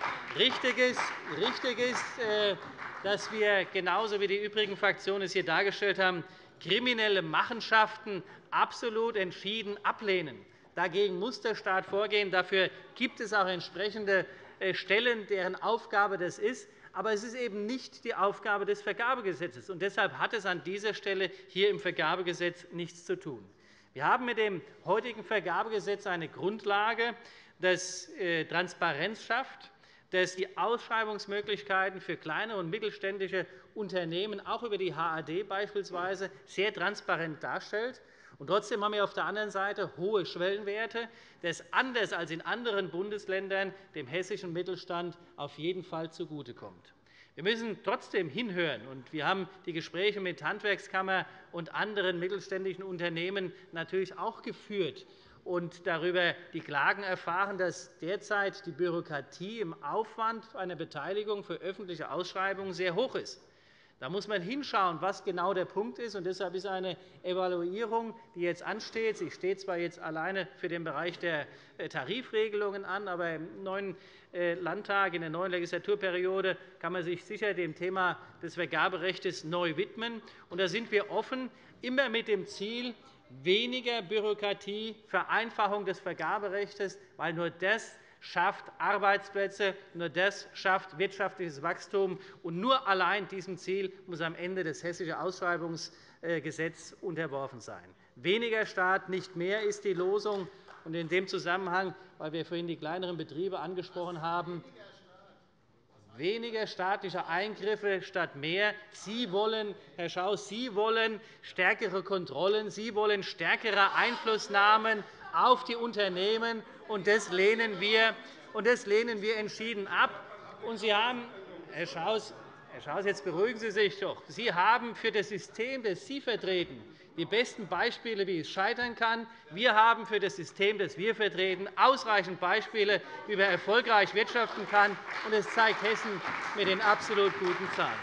dass wir, genauso wie die übrigen Fraktionen es hier dargestellt haben, kriminelle Machenschaften absolut entschieden ablehnen. Dagegen muss der Staat vorgehen. Dafür gibt es auch entsprechende Stellen, deren Aufgabe das ist. Aber es ist eben nicht die Aufgabe des Vergabegesetzes. Und deshalb hat es an dieser Stelle hier im Vergabegesetz nichts zu tun. Wir haben mit dem heutigen Vergabegesetz eine Grundlage, das Transparenz schafft, das die Ausschreibungsmöglichkeiten für kleine und mittelständische Unternehmen auch über die HAD beispielsweise sehr transparent darstellt. Und trotzdem haben wir auf der anderen Seite hohe Schwellenwerte, das anders als in anderen Bundesländern dem hessischen Mittelstand auf jeden Fall zugutekommt. Wir müssen trotzdem hinhören, und wir haben die Gespräche mit Handwerkskammer und anderen mittelständischen Unternehmen natürlich auch geführt und darüber die Klagen erfahren, dass derzeit die Bürokratie im Aufwand einer Beteiligung für öffentliche Ausschreibungen sehr hoch ist. Da muss man hinschauen, was genau der Punkt ist. Und deshalb ist eine Evaluierung, die jetzt ansteht. Sie steht zwar jetzt alleine für den Bereich der Tarifregelungen an, aber im neuen Landtag, in der neuen Legislaturperiode, kann man sich sicher dem Thema des Vergaberechts neu widmen. Und da sind wir offen, immer mit dem Ziel weniger Bürokratie, Vereinfachung des Vergaberechts, weil nur das schafft Arbeitsplätze, nur das schafft wirtschaftliches Wachstum. Und nur allein diesem Ziel muss am Ende das Hessische Ausschreibungsgesetz unterworfen sein. Weniger Staat, nicht mehr ist die Losung. Und in dem Zusammenhang, weil wir vorhin die kleineren Betriebe angesprochen haben, weniger staatliche Eingriffe statt mehr. Sie wollen, Herr Schaus, Sie wollen stärkere Kontrollen, Sie wollen stärkere Einflussnahmen auf die Unternehmen, und das lehnen wir entschieden ab. Und Sie haben, Herr Schaus, jetzt beruhigen Sie sich doch. Sie haben für das System, das Sie vertreten, die besten Beispiele, wie es scheitern kann. Wir haben für das System, das wir vertreten, ausreichend Beispiele, wie man erfolgreich wirtschaften kann. Und das zeigt Hessen mit den absolut guten Zahlen.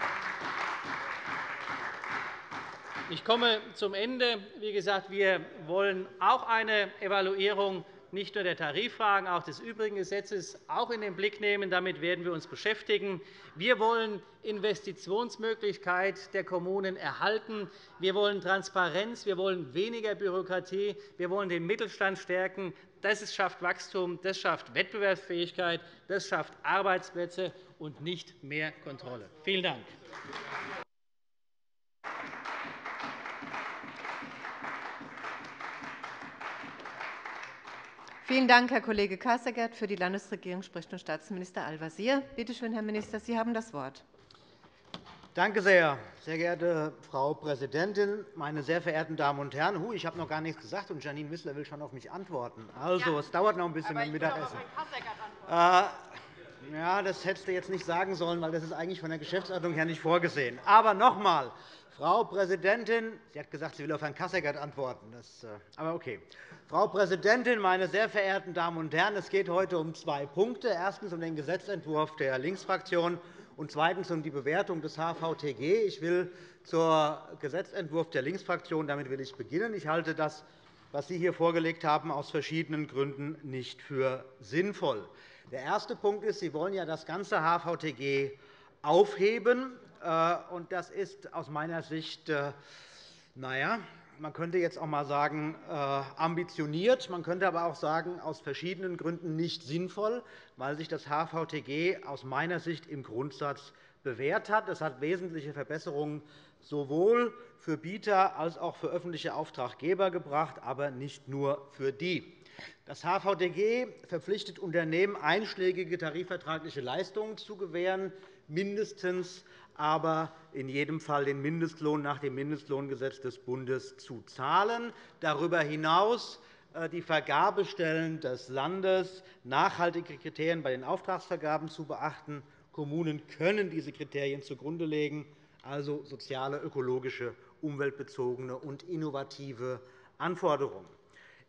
Ich komme zum Ende. Wie gesagt, wir wollen auch eine Evaluierung nicht nur der Tariffragen, auch des übrigen Gesetzes auch in den Blick nehmen. Damit werden wir uns beschäftigen. Wir wollen Investitionsmöglichkeit der Kommunen erhalten. Wir wollen Transparenz. Wir wollen weniger Bürokratie. Wir wollen den Mittelstand stärken. Das schafft Wachstum, das schafft Wettbewerbsfähigkeit, das schafft Arbeitsplätze und nicht mehr Kontrolle. Vielen Dank. Vielen Dank, Herr Kollege Kasseckert. Für die Landesregierung spricht nun Staatsminister Al-Wazir. Bitte schön, Herr Minister, Sie haben das Wort. Danke sehr, sehr geehrte Frau Präsidentin, meine sehr verehrten Damen und Herren! Ich habe noch gar nichts gesagt, und Janine Wissler will schon auf mich antworten. Also, es dauert noch ein bisschen mit dem Mittagessen. Ja, das hättest du jetzt nicht sagen sollen, weil das ist eigentlich von der Geschäftsordnung her nicht vorgesehen. Aber noch einmal, Frau Präsidentin, sie hat gesagt, sie will auf Herrn Kasseckert antworten. Aber okay. Frau Präsidentin, meine sehr verehrten Damen und Herren! Es geht heute um zwei Punkte. Erstens um den Gesetzentwurf der Linksfraktion und zweitens um die Bewertung des HVTG. Ich will zum Gesetzentwurf der Linksfraktion, damit will ich beginnen. Ich halte das, was Sie hier vorgelegt haben, aus verschiedenen Gründen nicht für sinnvoll. Der erste Punkt ist, Sie wollen ja das ganze HVTG aufheben. Das ist aus meiner Sicht, man könnte jetzt auch einmal sagen, ambitioniert. Man könnte aber auch sagen, aus verschiedenen Gründen nicht sinnvoll, weil sich das HVTG aus meiner Sicht im Grundsatz bewährt hat. Es hat wesentliche Verbesserungen sowohl für Bieter als auch für öffentliche Auftraggeber gebracht, aber nicht nur für die. Das HVTG verpflichtet Unternehmen, einschlägige tarifvertragliche Leistungen zu gewähren, mindestens aber in jedem Fall den Mindestlohn nach dem Mindestlohngesetz des Bundes zu zahlen. Darüber hinaus die Vergabestellen des Landes, nachhaltige Kriterien bei den Auftragsvergaben zu beachten. Kommunen können diese Kriterien zugrunde legen, also soziale, ökologische, umweltbezogene und innovative Anforderungen.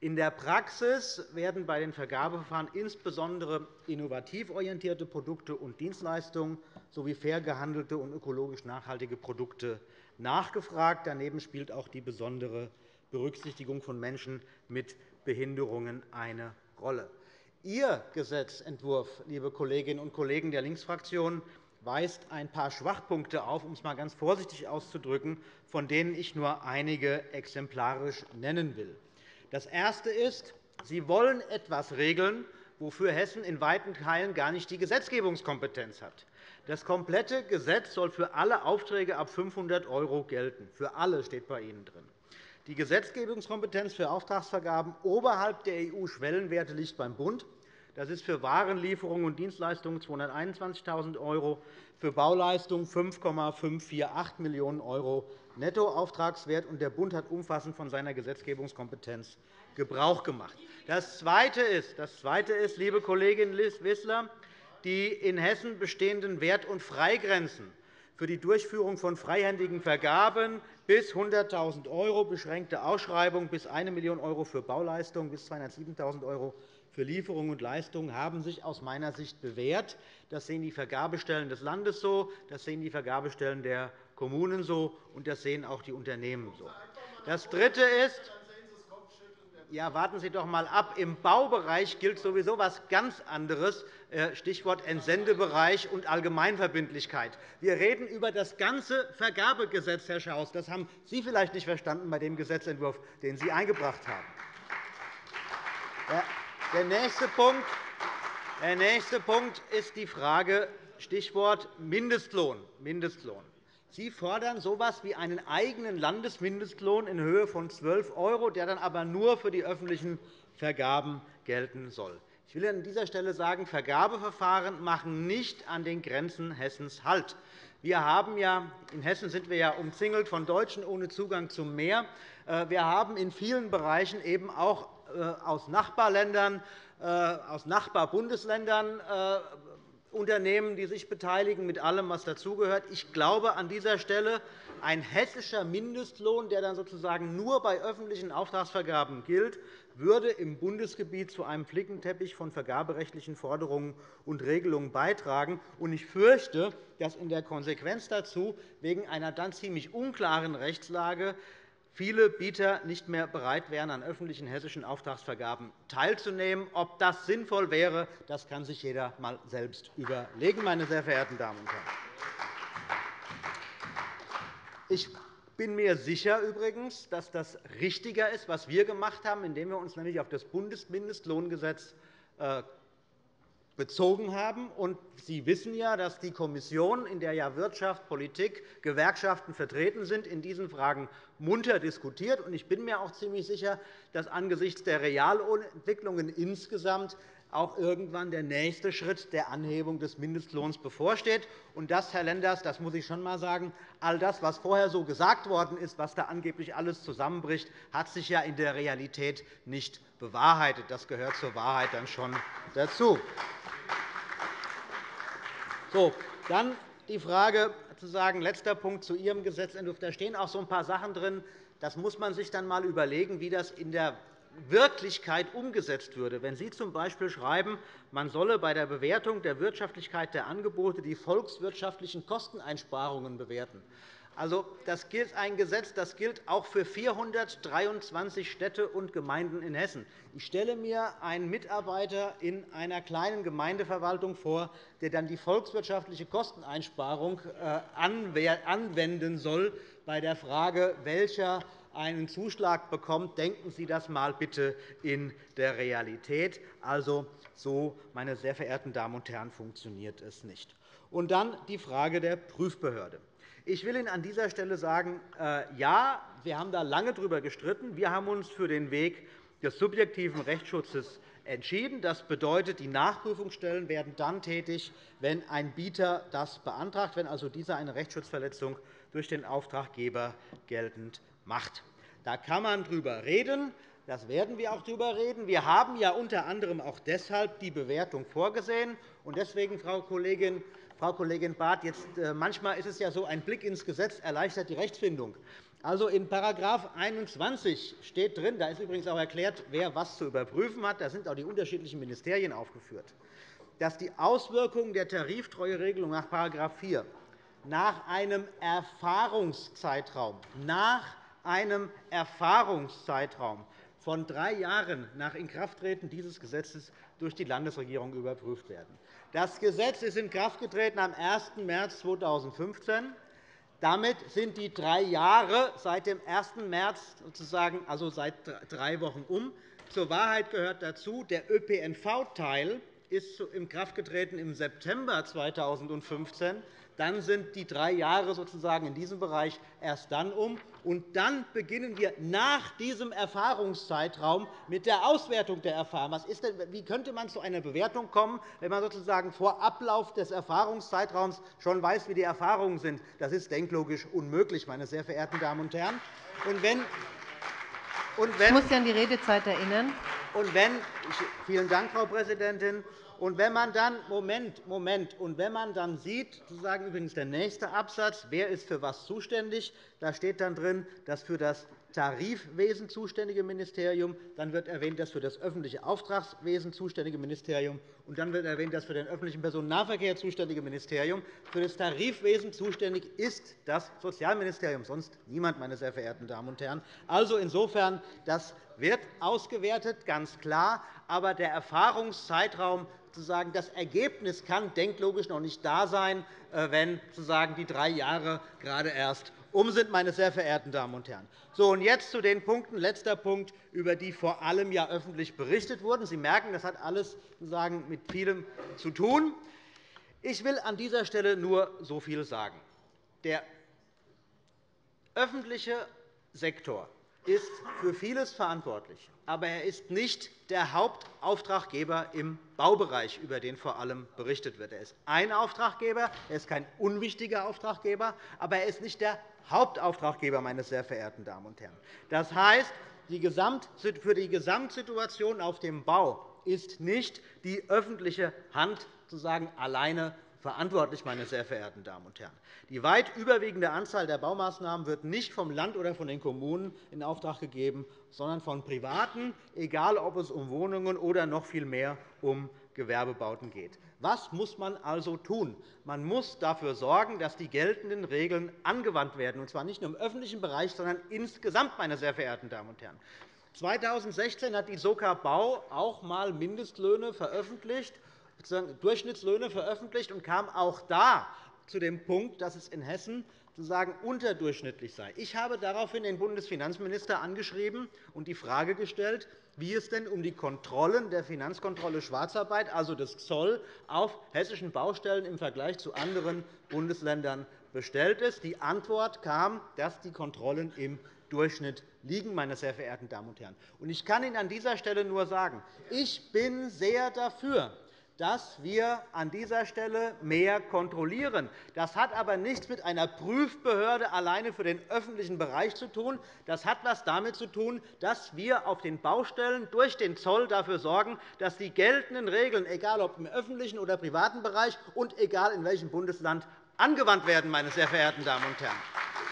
In der Praxis werden bei den Vergabeverfahren insbesondere innovativ orientierte Produkte und Dienstleistungen sowie fair gehandelte und ökologisch nachhaltige Produkte nachgefragt. Daneben spielt auch die besondere Berücksichtigung von Menschen mit Behinderungen eine Rolle. Ihr Gesetzentwurf, liebe Kolleginnen und Kollegen der Linksfraktion, weist ein paar Schwachpunkte auf, um es einmal ganz vorsichtig auszudrücken, von denen ich nur einige exemplarisch nennen will. Das Erste ist, Sie wollen etwas regeln, wofür Hessen in weiten Teilen gar nicht die Gesetzgebungskompetenz hat. Das komplette Gesetz soll für alle Aufträge ab 500 € gelten. Für alle steht bei Ihnen drin. Die Gesetzgebungskompetenz für Auftragsvergaben oberhalb der EU-Schwellenwerte liegt beim Bund. Das ist für Warenlieferungen und Dienstleistungen 221.000 €, für Bauleistungen 5,548 Millionen € Nettoauftragswert. Der Bund hat umfassend von seiner Gesetzgebungskompetenz Gebrauch gemacht. Das Zweite ist, liebe Kollegin Wissler, die in Hessen bestehenden Wert- und Freigrenzen für die Durchführung von freihändigen Vergaben bis 100.000 €, beschränkte Ausschreibung bis 1 Million € für Bauleistungen, bis 207.000 € für Lieferungen und Leistungen haben sich aus meiner Sicht bewährt. Das sehen die Vergabestellen des Landes so, das sehen die Vergabestellen der Kommunen so, und das sehen auch die Unternehmen so. Das Dritte ist, ja, warten Sie doch einmal ab. Im Baubereich gilt sowieso etwas ganz anderes, Stichwort Entsendebereich und Allgemeinverbindlichkeit. Wir reden über das ganze Vergabegesetz, Herr Schaus. Das haben Sie vielleicht nicht verstanden bei dem Gesetzentwurf, den Sie eingebracht haben. Der nächste Punkt ist die Frage, Stichwort Mindestlohn. Sie fordern so etwas wie einen eigenen Landesmindestlohn in Höhe von 12 €, der dann aber nur für die öffentlichen Vergaben gelten soll. Ich will an dieser Stelle sagen, Vergabeverfahren machen nicht an den Grenzen Hessens Halt. In Hessen sind wir ja umzingelt von Deutschen ohne Zugang zum Meer. Wir haben in vielen Bereichen eben auch aus Nachbarländern, aus Nachbarbundesländern Unternehmen, die sich beteiligen, mit allem, was dazugehört. Ich glaube, an dieser Stelle ein hessischer Mindestlohn, der dann sozusagen nur bei öffentlichen Auftragsvergaben gilt, würde im Bundesgebiet zu einem Flickenteppich von vergaberechtlichen Forderungen und Regelungen beitragen. Ich fürchte, dass in der Konsequenz dazu wegen einer dann ziemlich unklaren Rechtslage viele Bieter nicht mehr bereit wären, an öffentlichen hessischen Auftragsvergaben teilzunehmen. Ob das sinnvoll wäre, das kann sich jeder einmal selbst überlegen, meine sehr verehrten Damen und Herren. Ich bin mir sicher übrigens, dass das richtiger ist, was wir gemacht haben, indem wir uns nämlich auf das Bundesmindestlohngesetz bezogen haben. Sie wissen ja, dass die Kommission, in der ja Wirtschaft, Politik, Gewerkschaften vertreten sind, in diesen Fragen munter diskutiert. Ich bin mir auch ziemlich sicher, dass angesichts der Realentwicklungen insgesamt auch irgendwann der nächste Schritt der Anhebung des Mindestlohns bevorsteht. Und das, Herr Lenders, das muss ich schon einmal sagen, all das, was vorher so gesagt worden ist, was da angeblich alles zusammenbricht, hat sich ja in der Realität nicht bewahrheitet. Das gehört zur Wahrheit dann schon dazu. Dann die Frage, letzter Punkt zu Ihrem Gesetzentwurf. Da stehen auch so ein paar Sachen drin. Das muss man sich dann einmal überlegen, wie das in der Wirklichkeit umgesetzt würde. Wenn Sie z.B. schreiben, man solle bei der Bewertung der Wirtschaftlichkeit der Angebote die volkswirtschaftlichen Kosteneinsparungen bewerten. Das gilt ein Gesetz, das gilt auch für 423 Städte und Gemeinden in Hessen. Ich stelle mir einen Mitarbeiter in einer kleinen Gemeindeverwaltung vor, der dann die volkswirtschaftliche Kosteneinsparung anwenden soll bei der Frage, welcher einen Zuschlag bekommt. Denken Sie das einmal bitte in der Realität. So, meine sehr verehrten Damen und Herren, funktioniert es nicht. Und dann die Frage der Prüfbehörde. Ich will Ihnen an dieser Stelle sagen, ja, wir haben da lange darüber gestritten. Wir haben uns für den Weg des subjektiven Rechtsschutzes entschieden. Das bedeutet, die Nachprüfungsstellen werden dann tätig, wenn ein Bieter das beantragt, wenn also dieser eine Rechtsschutzverletzung durch den Auftraggeber geltend macht. Da kann man drüber reden. Das werden wir auch darüber reden. Wir haben ja unter anderem auch deshalb die Bewertung vorgesehen. Und deswegen, Frau Kollegin Barth, manchmal ist es ja so, ein Blick ins Gesetz erleichtert die Rechtsfindung. Also in § 21 steht drin, da ist übrigens auch erklärt, wer was zu überprüfen hat, da sind auch die unterschiedlichen Ministerien aufgeführt, dass die Auswirkungen der Tariftreueregelung nach § 4 nach einem Erfahrungszeitraum von 3 Jahren nach Inkrafttreten dieses Gesetzes durch die Landesregierung überprüft werden. Das Gesetz ist in Kraft getreten am 1. März 2015. Damit sind die 3 Jahre seit dem 1. März sozusagen, also seit 3 Wochen Zur Wahrheit gehört dazu, der ÖPNV-Teil ist in Kraft getreten im September 2015. Dann sind die 3 Jahre sozusagen in diesem Bereich erst dann Und dann beginnen wir nach diesem Erfahrungszeitraum mit der Auswertung der Erfahrung. Wie könnte man zu einer Bewertung kommen, wenn man sozusagen vor Ablauf des Erfahrungszeitraums schon weiß, wie die Erfahrungen sind? Das ist denklogisch unmöglich, meine sehr verehrten Damen und Herren. Ich muss Sie an die Redezeit erinnern. Vielen Dank, Frau Präsidentin. Und wenn man dann und wenn man dann sieht, sozusagen übrigens der nächste Absatz, wer ist für was zuständig, da steht dann drin, dass für das Tarifwesen zuständige Ministerium, dann wird erwähnt, das für das öffentliche Auftragswesen zuständige Ministerium, und dann wird erwähnt, das für den öffentlichen Personennahverkehr zuständige Ministerium. Für das Tarifwesen zuständig ist das Sozialministerium, sonst niemand, meine sehr verehrten Damen und Herren. Also insofern, das wird ausgewertet, ganz klar, aber der Erfahrungszeitraum, das Ergebnis kann denklogisch noch nicht da sein, wenn die 3 Jahre gerade erst sind, meine sehr verehrten Damen und Herren. Und jetzt zu den Punkten, letzter Punkt, über die vor allem öffentlich berichtet wurde. Sie merken, das hat alles mit vielem zu tun. Ich will an dieser Stelle nur so viel sagen. Der öffentliche Sektor ist für vieles verantwortlich, aber er ist nicht der Hauptauftraggeber im Baubereich, über den vor allem berichtet wird. Er ist ein Auftraggeber, er ist kein unwichtiger Auftraggeber, aber er ist nicht der Hauptauftraggeber, meine sehr verehrten Damen und Herren. Das heißt, für die Gesamtsituation auf dem Bau ist nicht die öffentliche Hand alleine verantwortlich, meine sehr verehrten Damen und Herren. Die weit überwiegende Anzahl der Baumaßnahmen wird nicht vom Land oder von den Kommunen in Auftrag gegeben, sondern von Privaten, egal ob es um Wohnungen oder noch viel mehr um Gewerbebauten geht. Was muss man also tun? Man muss dafür sorgen, dass die geltenden Regeln angewandt werden, und zwar nicht nur im öffentlichen Bereich, sondern insgesamt, meine sehr verehrten Damen und Herren. 2016 hat die Soka Bau auch einmal Mindestlöhne veröffentlicht, Durchschnittslöhne veröffentlicht und kam auch da zu dem Punkt, dass es in Hessen unterdurchschnittlich sei. Ich habe daraufhin den Bundesfinanzminister angeschrieben und die Frage gestellt, wie es denn um die Kontrollen der Finanzkontrolle Schwarzarbeit, also des Zoll, auf hessischen Baustellen im Vergleich zu anderen Bundesländern bestellt ist. Die Antwort kam, dass die Kontrollen im Durchschnitt liegen, meine sehr verehrten Damen und Herren. Ich kann Ihnen an dieser Stelle nur sagen, ich bin sehr dafür, dass wir an dieser Stelle mehr kontrollieren. Das hat aber nichts mit einer Prüfbehörde alleine für den öffentlichen Bereich zu tun. Das hat etwas damit zu tun, dass wir auf den Baustellen durch den Zoll dafür sorgen, dass die geltenden Regeln, egal ob im öffentlichen oder privaten Bereich und egal in welchem Bundesland, angewandt werden, meine sehr verehrten Damen und Herren.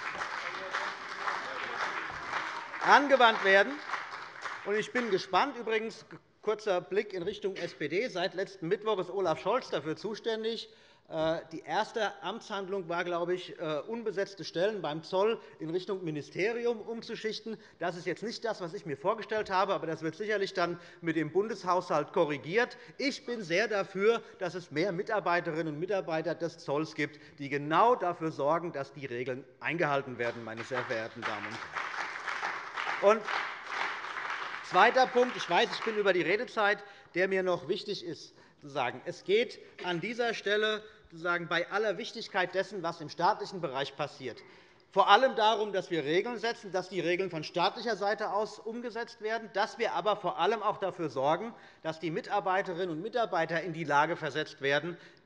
Angewandt werden. Ich bin gespannt. Übrigens, kurzer Blick in Richtung SPD. Seit letzten Mittwoch ist Olaf Scholz dafür zuständig. Die erste Amtshandlung war, glaube ich, unbesetzte Stellen beim Zoll in Richtung Ministerium umzuschichten. Das ist jetzt nicht das, was ich mir vorgestellt habe, aber das wird sicherlich dann mit dem Bundeshaushalt korrigiert. Ich bin sehr dafür, dass es mehr Mitarbeiterinnen und Mitarbeiter des Zolls gibt, die genau dafür sorgen, dass die Regeln eingehalten werden, meine sehr verehrten Damen und Herren. Und zweiter Punkt. Ich weiß, ich bin über die Redezeit, der mir noch wichtig ist, zu sagen. Es geht an dieser Stelle bei aller Wichtigkeit dessen, was im staatlichen Bereich passiert, vor allem darum, dass wir Regeln setzen, dass die Regeln von staatlicher Seite aus umgesetzt werden, dass wir aber vor allem auch dafür sorgen, dass die Mitarbeiterinnen und Mitarbeiter in die Lage versetzt werden,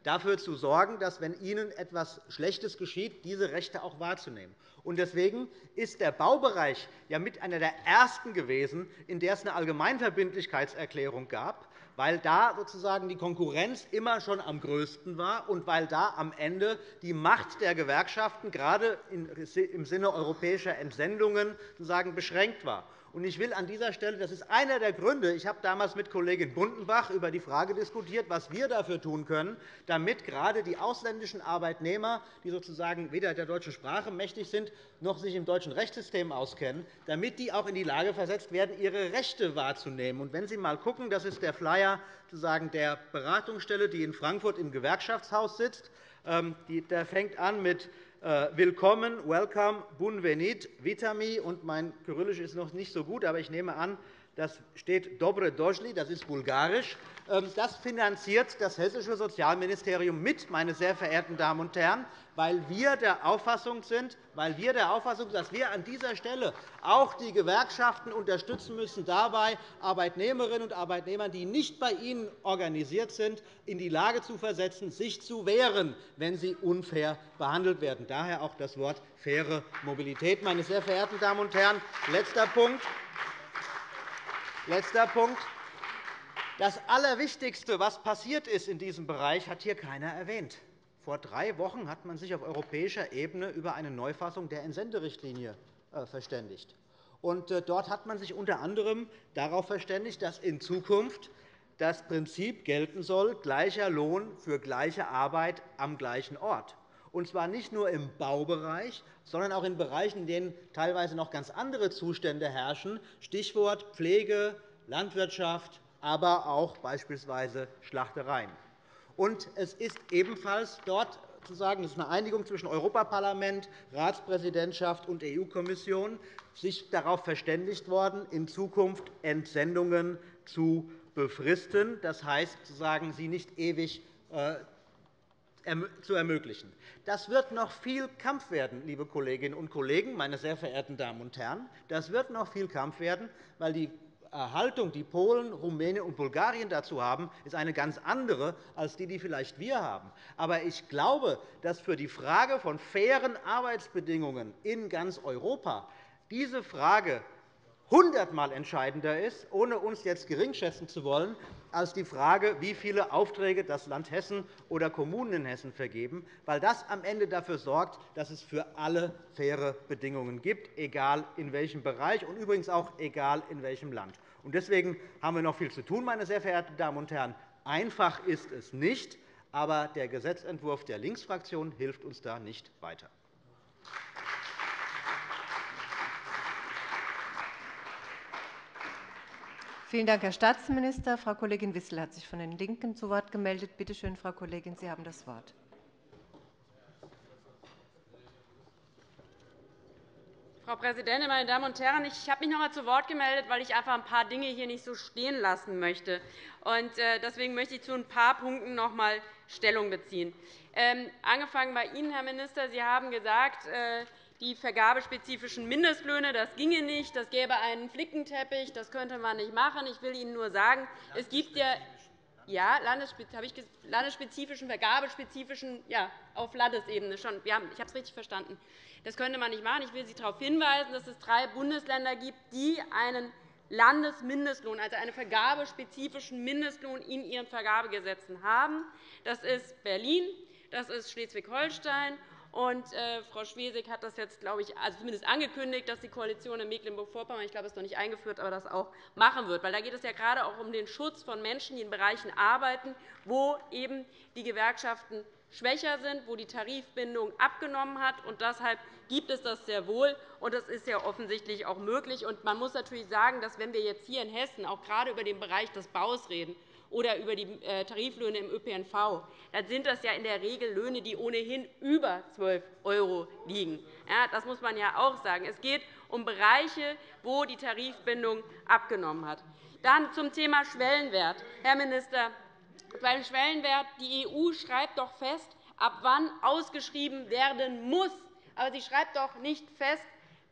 dafür zu sorgen, dass, wenn ihnen etwas Schlechtes geschieht, diese Rechte auch wahrzunehmen. Deswegen ist der Baubereich ja mit einer der ersten gewesen, in der es eine Allgemeinverbindlichkeitserklärung gab, weil da sozusagen die Konkurrenz immer schon am größten war und weil da am Ende die Macht der Gewerkschaften gerade im Sinne europäischer Entsendungen sozusagen beschränkt war. Ich will an dieser Stelle, das ist einer der Gründe, ich habe damals mit Kollegin Bundenbach über die Frage diskutiert, was wir dafür tun können, damit gerade die ausländischen Arbeitnehmer, die sozusagen weder der deutschen Sprache mächtig sind, noch sich im deutschen Rechtssystem auskennen, damit die auch in die Lage versetzt werden, ihre Rechte wahrzunehmen. Und wenn Sie einmal schauen, das ist der Flyer sozusagen der Beratungsstelle, die in Frankfurt im Gewerkschaftshaus sitzt. Der fängt an mit Willkommen, Welcome, Bunvenit, Vitami. Und mein Kyrillisch ist noch nicht so gut, aber ich nehme an, das steht Dobre Došli, das ist bulgarisch. Das finanziert das Hessische Sozialministerium mit, meine sehr verehrten Damen und Herren, weil wir der Auffassung sind, dass wir an dieser Stelle auch die Gewerkschaften unterstützen müssen, dabei Arbeitnehmerinnen und Arbeitnehmer, die nicht bei ihnen organisiert sind, in die Lage zu versetzen, sich zu wehren, wenn sie unfair behandelt werden. Daher auch das Wort faire Mobilität. Meine sehr verehrten Damen und Herren, letzter Punkt. Das Allerwichtigste, was passiert ist in diesem Bereich, hat hier keiner erwähnt. Vor 3 Wochen hat man sich auf europäischer Ebene über eine Neufassung der Entsenderichtlinie verständigt. Dort hat man sich unter anderem darauf verständigt, dass in Zukunft das Prinzip gelten soll, gleicher Lohn für gleiche Arbeit am gleichen Ort. Und zwar nicht nur im Baubereich, sondern auch in Bereichen, in denen teilweise noch ganz andere Zustände herrschen, Stichwort Pflege, Landwirtschaft, aber auch beispielsweise Schlachtereien. Und es ist ebenfalls dort sozusagen, das ist eine Einigung zwischen Europaparlament, Ratspräsidentschaft und EU-Kommission, sich darauf verständigt worden, in Zukunft Entsendungen zu befristen, das heißt, sie nicht ewig zu ermöglichen. Das wird noch viel Kampf werden, liebe Kolleginnen und Kollegen, meine sehr verehrten Damen und Herren. Das wird noch viel Kampf werden, weil die Haltung, die Polen, Rumänien und Bulgarien dazu haben, ist eine ganz andere als die vielleicht wir haben. Aber ich glaube, dass für die Frage von fairen Arbeitsbedingungen in ganz Europa diese Frage 100-mal entscheidender ist, ohne uns jetzt geringschätzen zu wollen, als die Frage, wie viele Aufträge das Land Hessen oder Kommunen in Hessen vergeben, weil das am Ende dafür sorgt, dass es für alle faire Bedingungen gibt, egal in welchem Bereich und übrigens auch egal in welchem Land. Deswegen haben wir noch viel zu tun, meine sehr verehrten Damen und Herren. Einfach ist es nicht, aber der Gesetzentwurf der Linksfraktion hilft uns da nicht weiter. Vielen Dank, Herr Staatsminister. Frau Kollegin Wissel hat sich von den LINKEN zu Wort gemeldet. Bitte schön, Frau Kollegin, Sie haben das Wort. Frau Präsidentin, meine Damen und Herren! Ich habe mich noch einmal zu Wort gemeldet, weil ich einfach ein paar Dinge hier nicht so stehen lassen möchte. Deswegen möchte ich zu ein paar Punkten noch einmal Stellung beziehen. Angefangen bei Ihnen, Herr Minister. Sie haben gesagt, die vergabespezifischen Mindestlöhne, das ginge nicht, das gäbe einen Flickenteppich, das könnte man nicht machen. Ich will Ihnen nur sagen, es gibt ja landesspezifischen, vergabespezifischen, ja, auf Landesebene schon. Ich habe es richtig verstanden. Das könnte man nicht machen. Ich will Sie darauf hinweisen, dass es 3 Bundesländer gibt, die einen Landesmindestlohn, also einen vergabespezifischen Mindestlohn in ihren Vergabegesetzen haben. Das ist Berlin, das ist Schleswig-Holstein. Frau Schwesig hat das jetzt, glaube ich, zumindest angekündigt, dass die Koalition in Mecklenburg-Vorpommern, ich glaube, es ist noch nicht eingeführt, aber das auch machen wird. Weil da geht es ja gerade auch um den Schutz von Menschen, die in Bereichen arbeiten, wo eben die Gewerkschaften schwächer sind, wo die Tarifbindung abgenommen hat. Und deshalb gibt es das sehr wohl, und das ist ja offensichtlich auch möglich. Und man muss natürlich sagen, dass, wenn wir jetzt hier in Hessen auch gerade über den Bereich des Baus reden oder über die Tariflöhne im ÖPNV, dann sind das ja in der Regel Löhne, die ohnehin über 12 € liegen. Ja, das muss man ja auch sagen. Es geht um Bereiche, wo die Tarifbindung abgenommen hat. Dann zum Thema Schwellenwert. Herr Minister, beim Schwellenwert, die EU schreibt doch fest, ab wann ausgeschrieben werden muss. Aber sie schreibt doch nicht fest,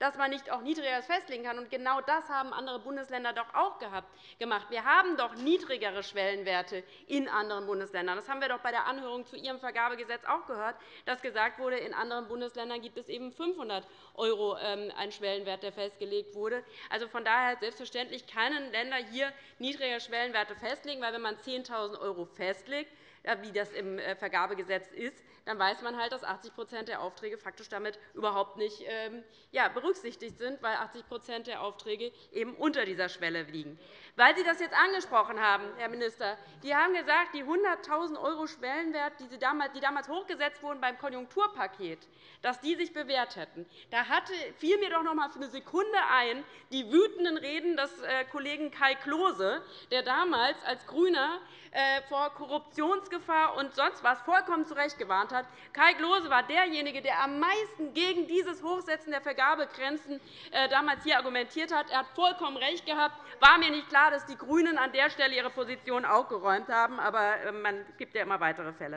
dass man nicht auch Niedrigeres festlegen kann. Und genau das haben andere Bundesländer doch auch gemacht. Wir haben doch niedrigere Schwellenwerte in anderen Bundesländern. Das haben wir doch bei der Anhörung zu Ihrem Vergabegesetz auch gehört, dass gesagt wurde, in anderen Bundesländern gibt es eben 500 € einen Schwellenwert, der festgelegt wurde. Also von daher selbstverständlich können Länder hier niedrigere Schwellenwerte festlegen, weil wenn man 10.000 € festlegt, wie das im Vergabegesetz ist, dann weiß man halt, dass 80 der Aufträge faktisch damit überhaupt nicht berücksichtigt sind, weil 80 der Aufträge eben unter dieser Schwelle liegen. Weil Sie das jetzt angesprochen haben, Herr Minister, Sie haben gesagt, die 100.000 € Schwellenwert, die damals hochgesetzt wurden beim Konjunkturpaket, dass die sich bewährt hätten. Da fiel mir doch noch einmal für eine Sekunde ein, die wütenden Reden des Kollegen Kai Klose, der damals als GRÜNER vor Korruptionsgefahr und sonst was vollkommen zu Recht gewarnt hat. Kai Klose war derjenige, der am meisten gegen dieses Hochsetzen der Vergabegrenzen damals hier argumentiert hat. Er hat vollkommen recht gehabt. War mir nicht klar, dass die GRÜNEN an der Stelle ihre Position auch geräumt haben. Aber man gibt ja immer weitere Fälle.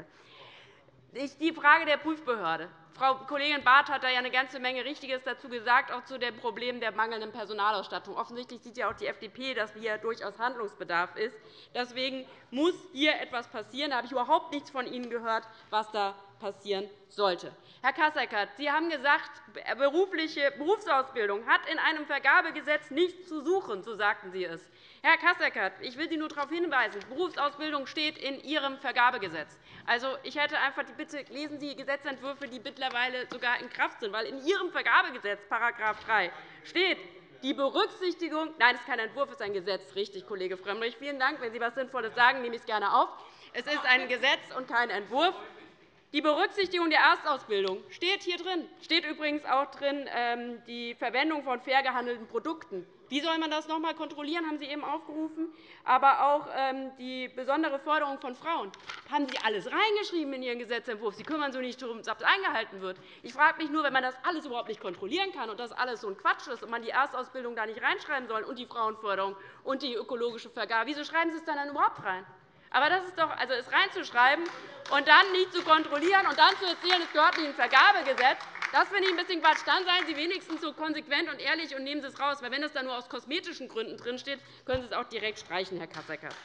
Die Frage der Prüfbehörde. Frau Kollegin Barth hat da ja eine ganze Menge Richtiges dazu gesagt, auch zu dem Problem der mangelnden Personalausstattung. Offensichtlich sieht ja auch die FDP, dass hier durchaus Handlungsbedarf ist. Deswegen muss hier etwas passieren. Da habe ich überhaupt nichts von Ihnen gehört, was da passieren sollte. Herr Kasseckert, Sie haben gesagt, Berufsausbildung hat in einem Vergabegesetz nichts zu suchen, so sagten Sie es. Herr Kasseckert, ich will Sie nur darauf hinweisen, Berufsausbildung steht in Ihrem Vergabegesetz. Also, ich hätte einfach die Bitte, lesen Sie Gesetzentwürfe, die mittlerweile sogar in Kraft sind, weil in Ihrem Vergabegesetz, § 3, steht, die Berücksichtigung – nein, es ist kein Entwurf, es ist ein Gesetz, richtig, Kollege Frömmrich. Vielen Dank. Wenn Sie etwas Sinnvolles sagen, nehme ich es gerne auf. Es ist ein Gesetz und kein Entwurf. Die Berücksichtigung der Erstausbildung steht hier drin. Steht übrigens auch drin die Verwendung von fair gehandelten Produkten. Wie soll man das noch einmal kontrollieren, haben Sie eben aufgerufen. Aber auch die besondere Förderung von Frauen. Haben Sie alles reingeschrieben in Ihren Gesetzentwurf? Sie kümmern sich nicht darum, dass das eingehalten wird. Ich frage mich nur, wenn man das alles überhaupt nicht kontrollieren kann und das alles so ein Quatsch ist und man die Erstausbildung da nicht reinschreiben soll und die Frauenförderung und die ökologische Vergabe, wieso schreiben Sie es dann überhaupt rein? Aber das ist doch, also es reinzuschreiben und dann nicht zu kontrollieren und dann zu erzählen, es gehört nicht ins Vergabegesetz, das finde ich ein bisschen Quatsch. Dann seien Sie wenigstens so konsequent und ehrlich und nehmen Sie es raus. Weil wenn es dann nur aus kosmetischen Gründen drinsteht, können Sie es auch direkt streichen, Herr Kasseckert.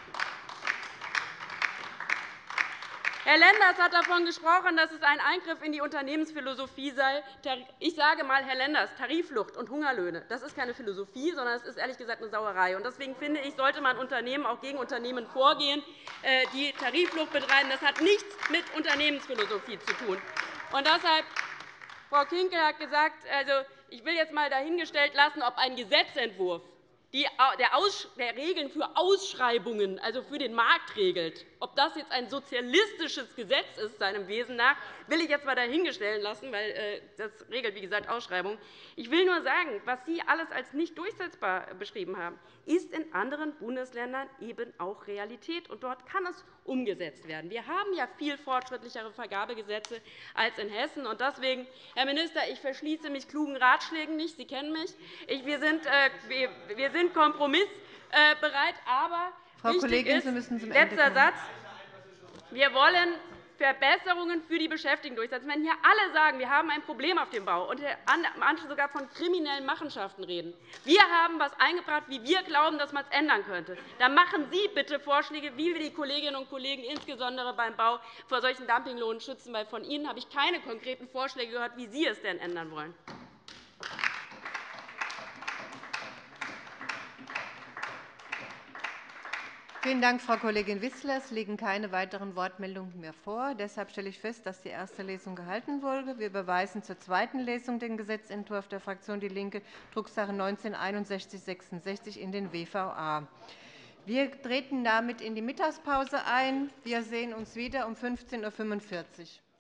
Herr Lenders hat davon gesprochen, dass es ein Eingriff in die Unternehmensphilosophie sei. Ich sage einmal, Herr Lenders, Tariflucht und Hungerlöhne, das ist keine Philosophie, sondern es ist ehrlich gesagt eine Sauerei. Deswegen finde ich, sollte man Unternehmen auch gegen Unternehmen vorgehen, die Tariflucht betreiben. Das hat nichts mit Unternehmensphilosophie zu tun. Und deshalb, Frau Kinkel hat gesagt, also, ich will jetzt einmal dahingestellt lassen, ob ein Gesetzentwurf der Regeln für Ausschreibungen, also für den Markt regelt. Ob das jetzt ein sozialistisches Gesetz ist, seinem Wesen nach, will ich jetzt einmal dahingestellt lassen, weil das regelt, wie gesagt, Ausschreibungen. Ich will nur sagen, was Sie alles als nicht durchsetzbar beschrieben haben, ist in anderen Bundesländern eben auch Realität. Und dort kann es umgesetzt werden. Wir haben ja viel fortschrittlichere Vergabegesetze als in Hessen. Und deswegen, Herr Minister, ich verschließe mich klugen Ratschlägen nicht. Sie kennen mich. Wir sind kompromissbereit. Aber Frau Kollegin, ist, Sie müssen zum letzter Ende kommen. Satz, wir wollen Verbesserungen für die Beschäftigten durchsetzen. Wenn hier alle sagen, wir haben ein Problem auf dem Bau und manche sogar von kriminellen Machenschaften reden, wir haben etwas eingebracht, wie wir glauben, dass man es ändern könnte, dann machen Sie bitte Vorschläge, wie wir die Kolleginnen und Kollegen insbesondere beim Bau vor solchen Dumpinglohnen schützen. Weil von Ihnen habe ich keine konkreten Vorschläge gehört, wie Sie es denn ändern wollen. Vielen Dank, Frau Kollegin Wissler. Es liegen keine weiteren Wortmeldungen mehr vor. Deshalb stelle ich fest, dass die erste Lesung gehalten wurde. Wir überweisen zur zweiten Lesung den Gesetzentwurf der Fraktion DIE LINKE, Drucksache 19-6166, in den WVA. Wir treten damit in die Mittagspause ein. Wir sehen uns wieder um 15:45 Uhr.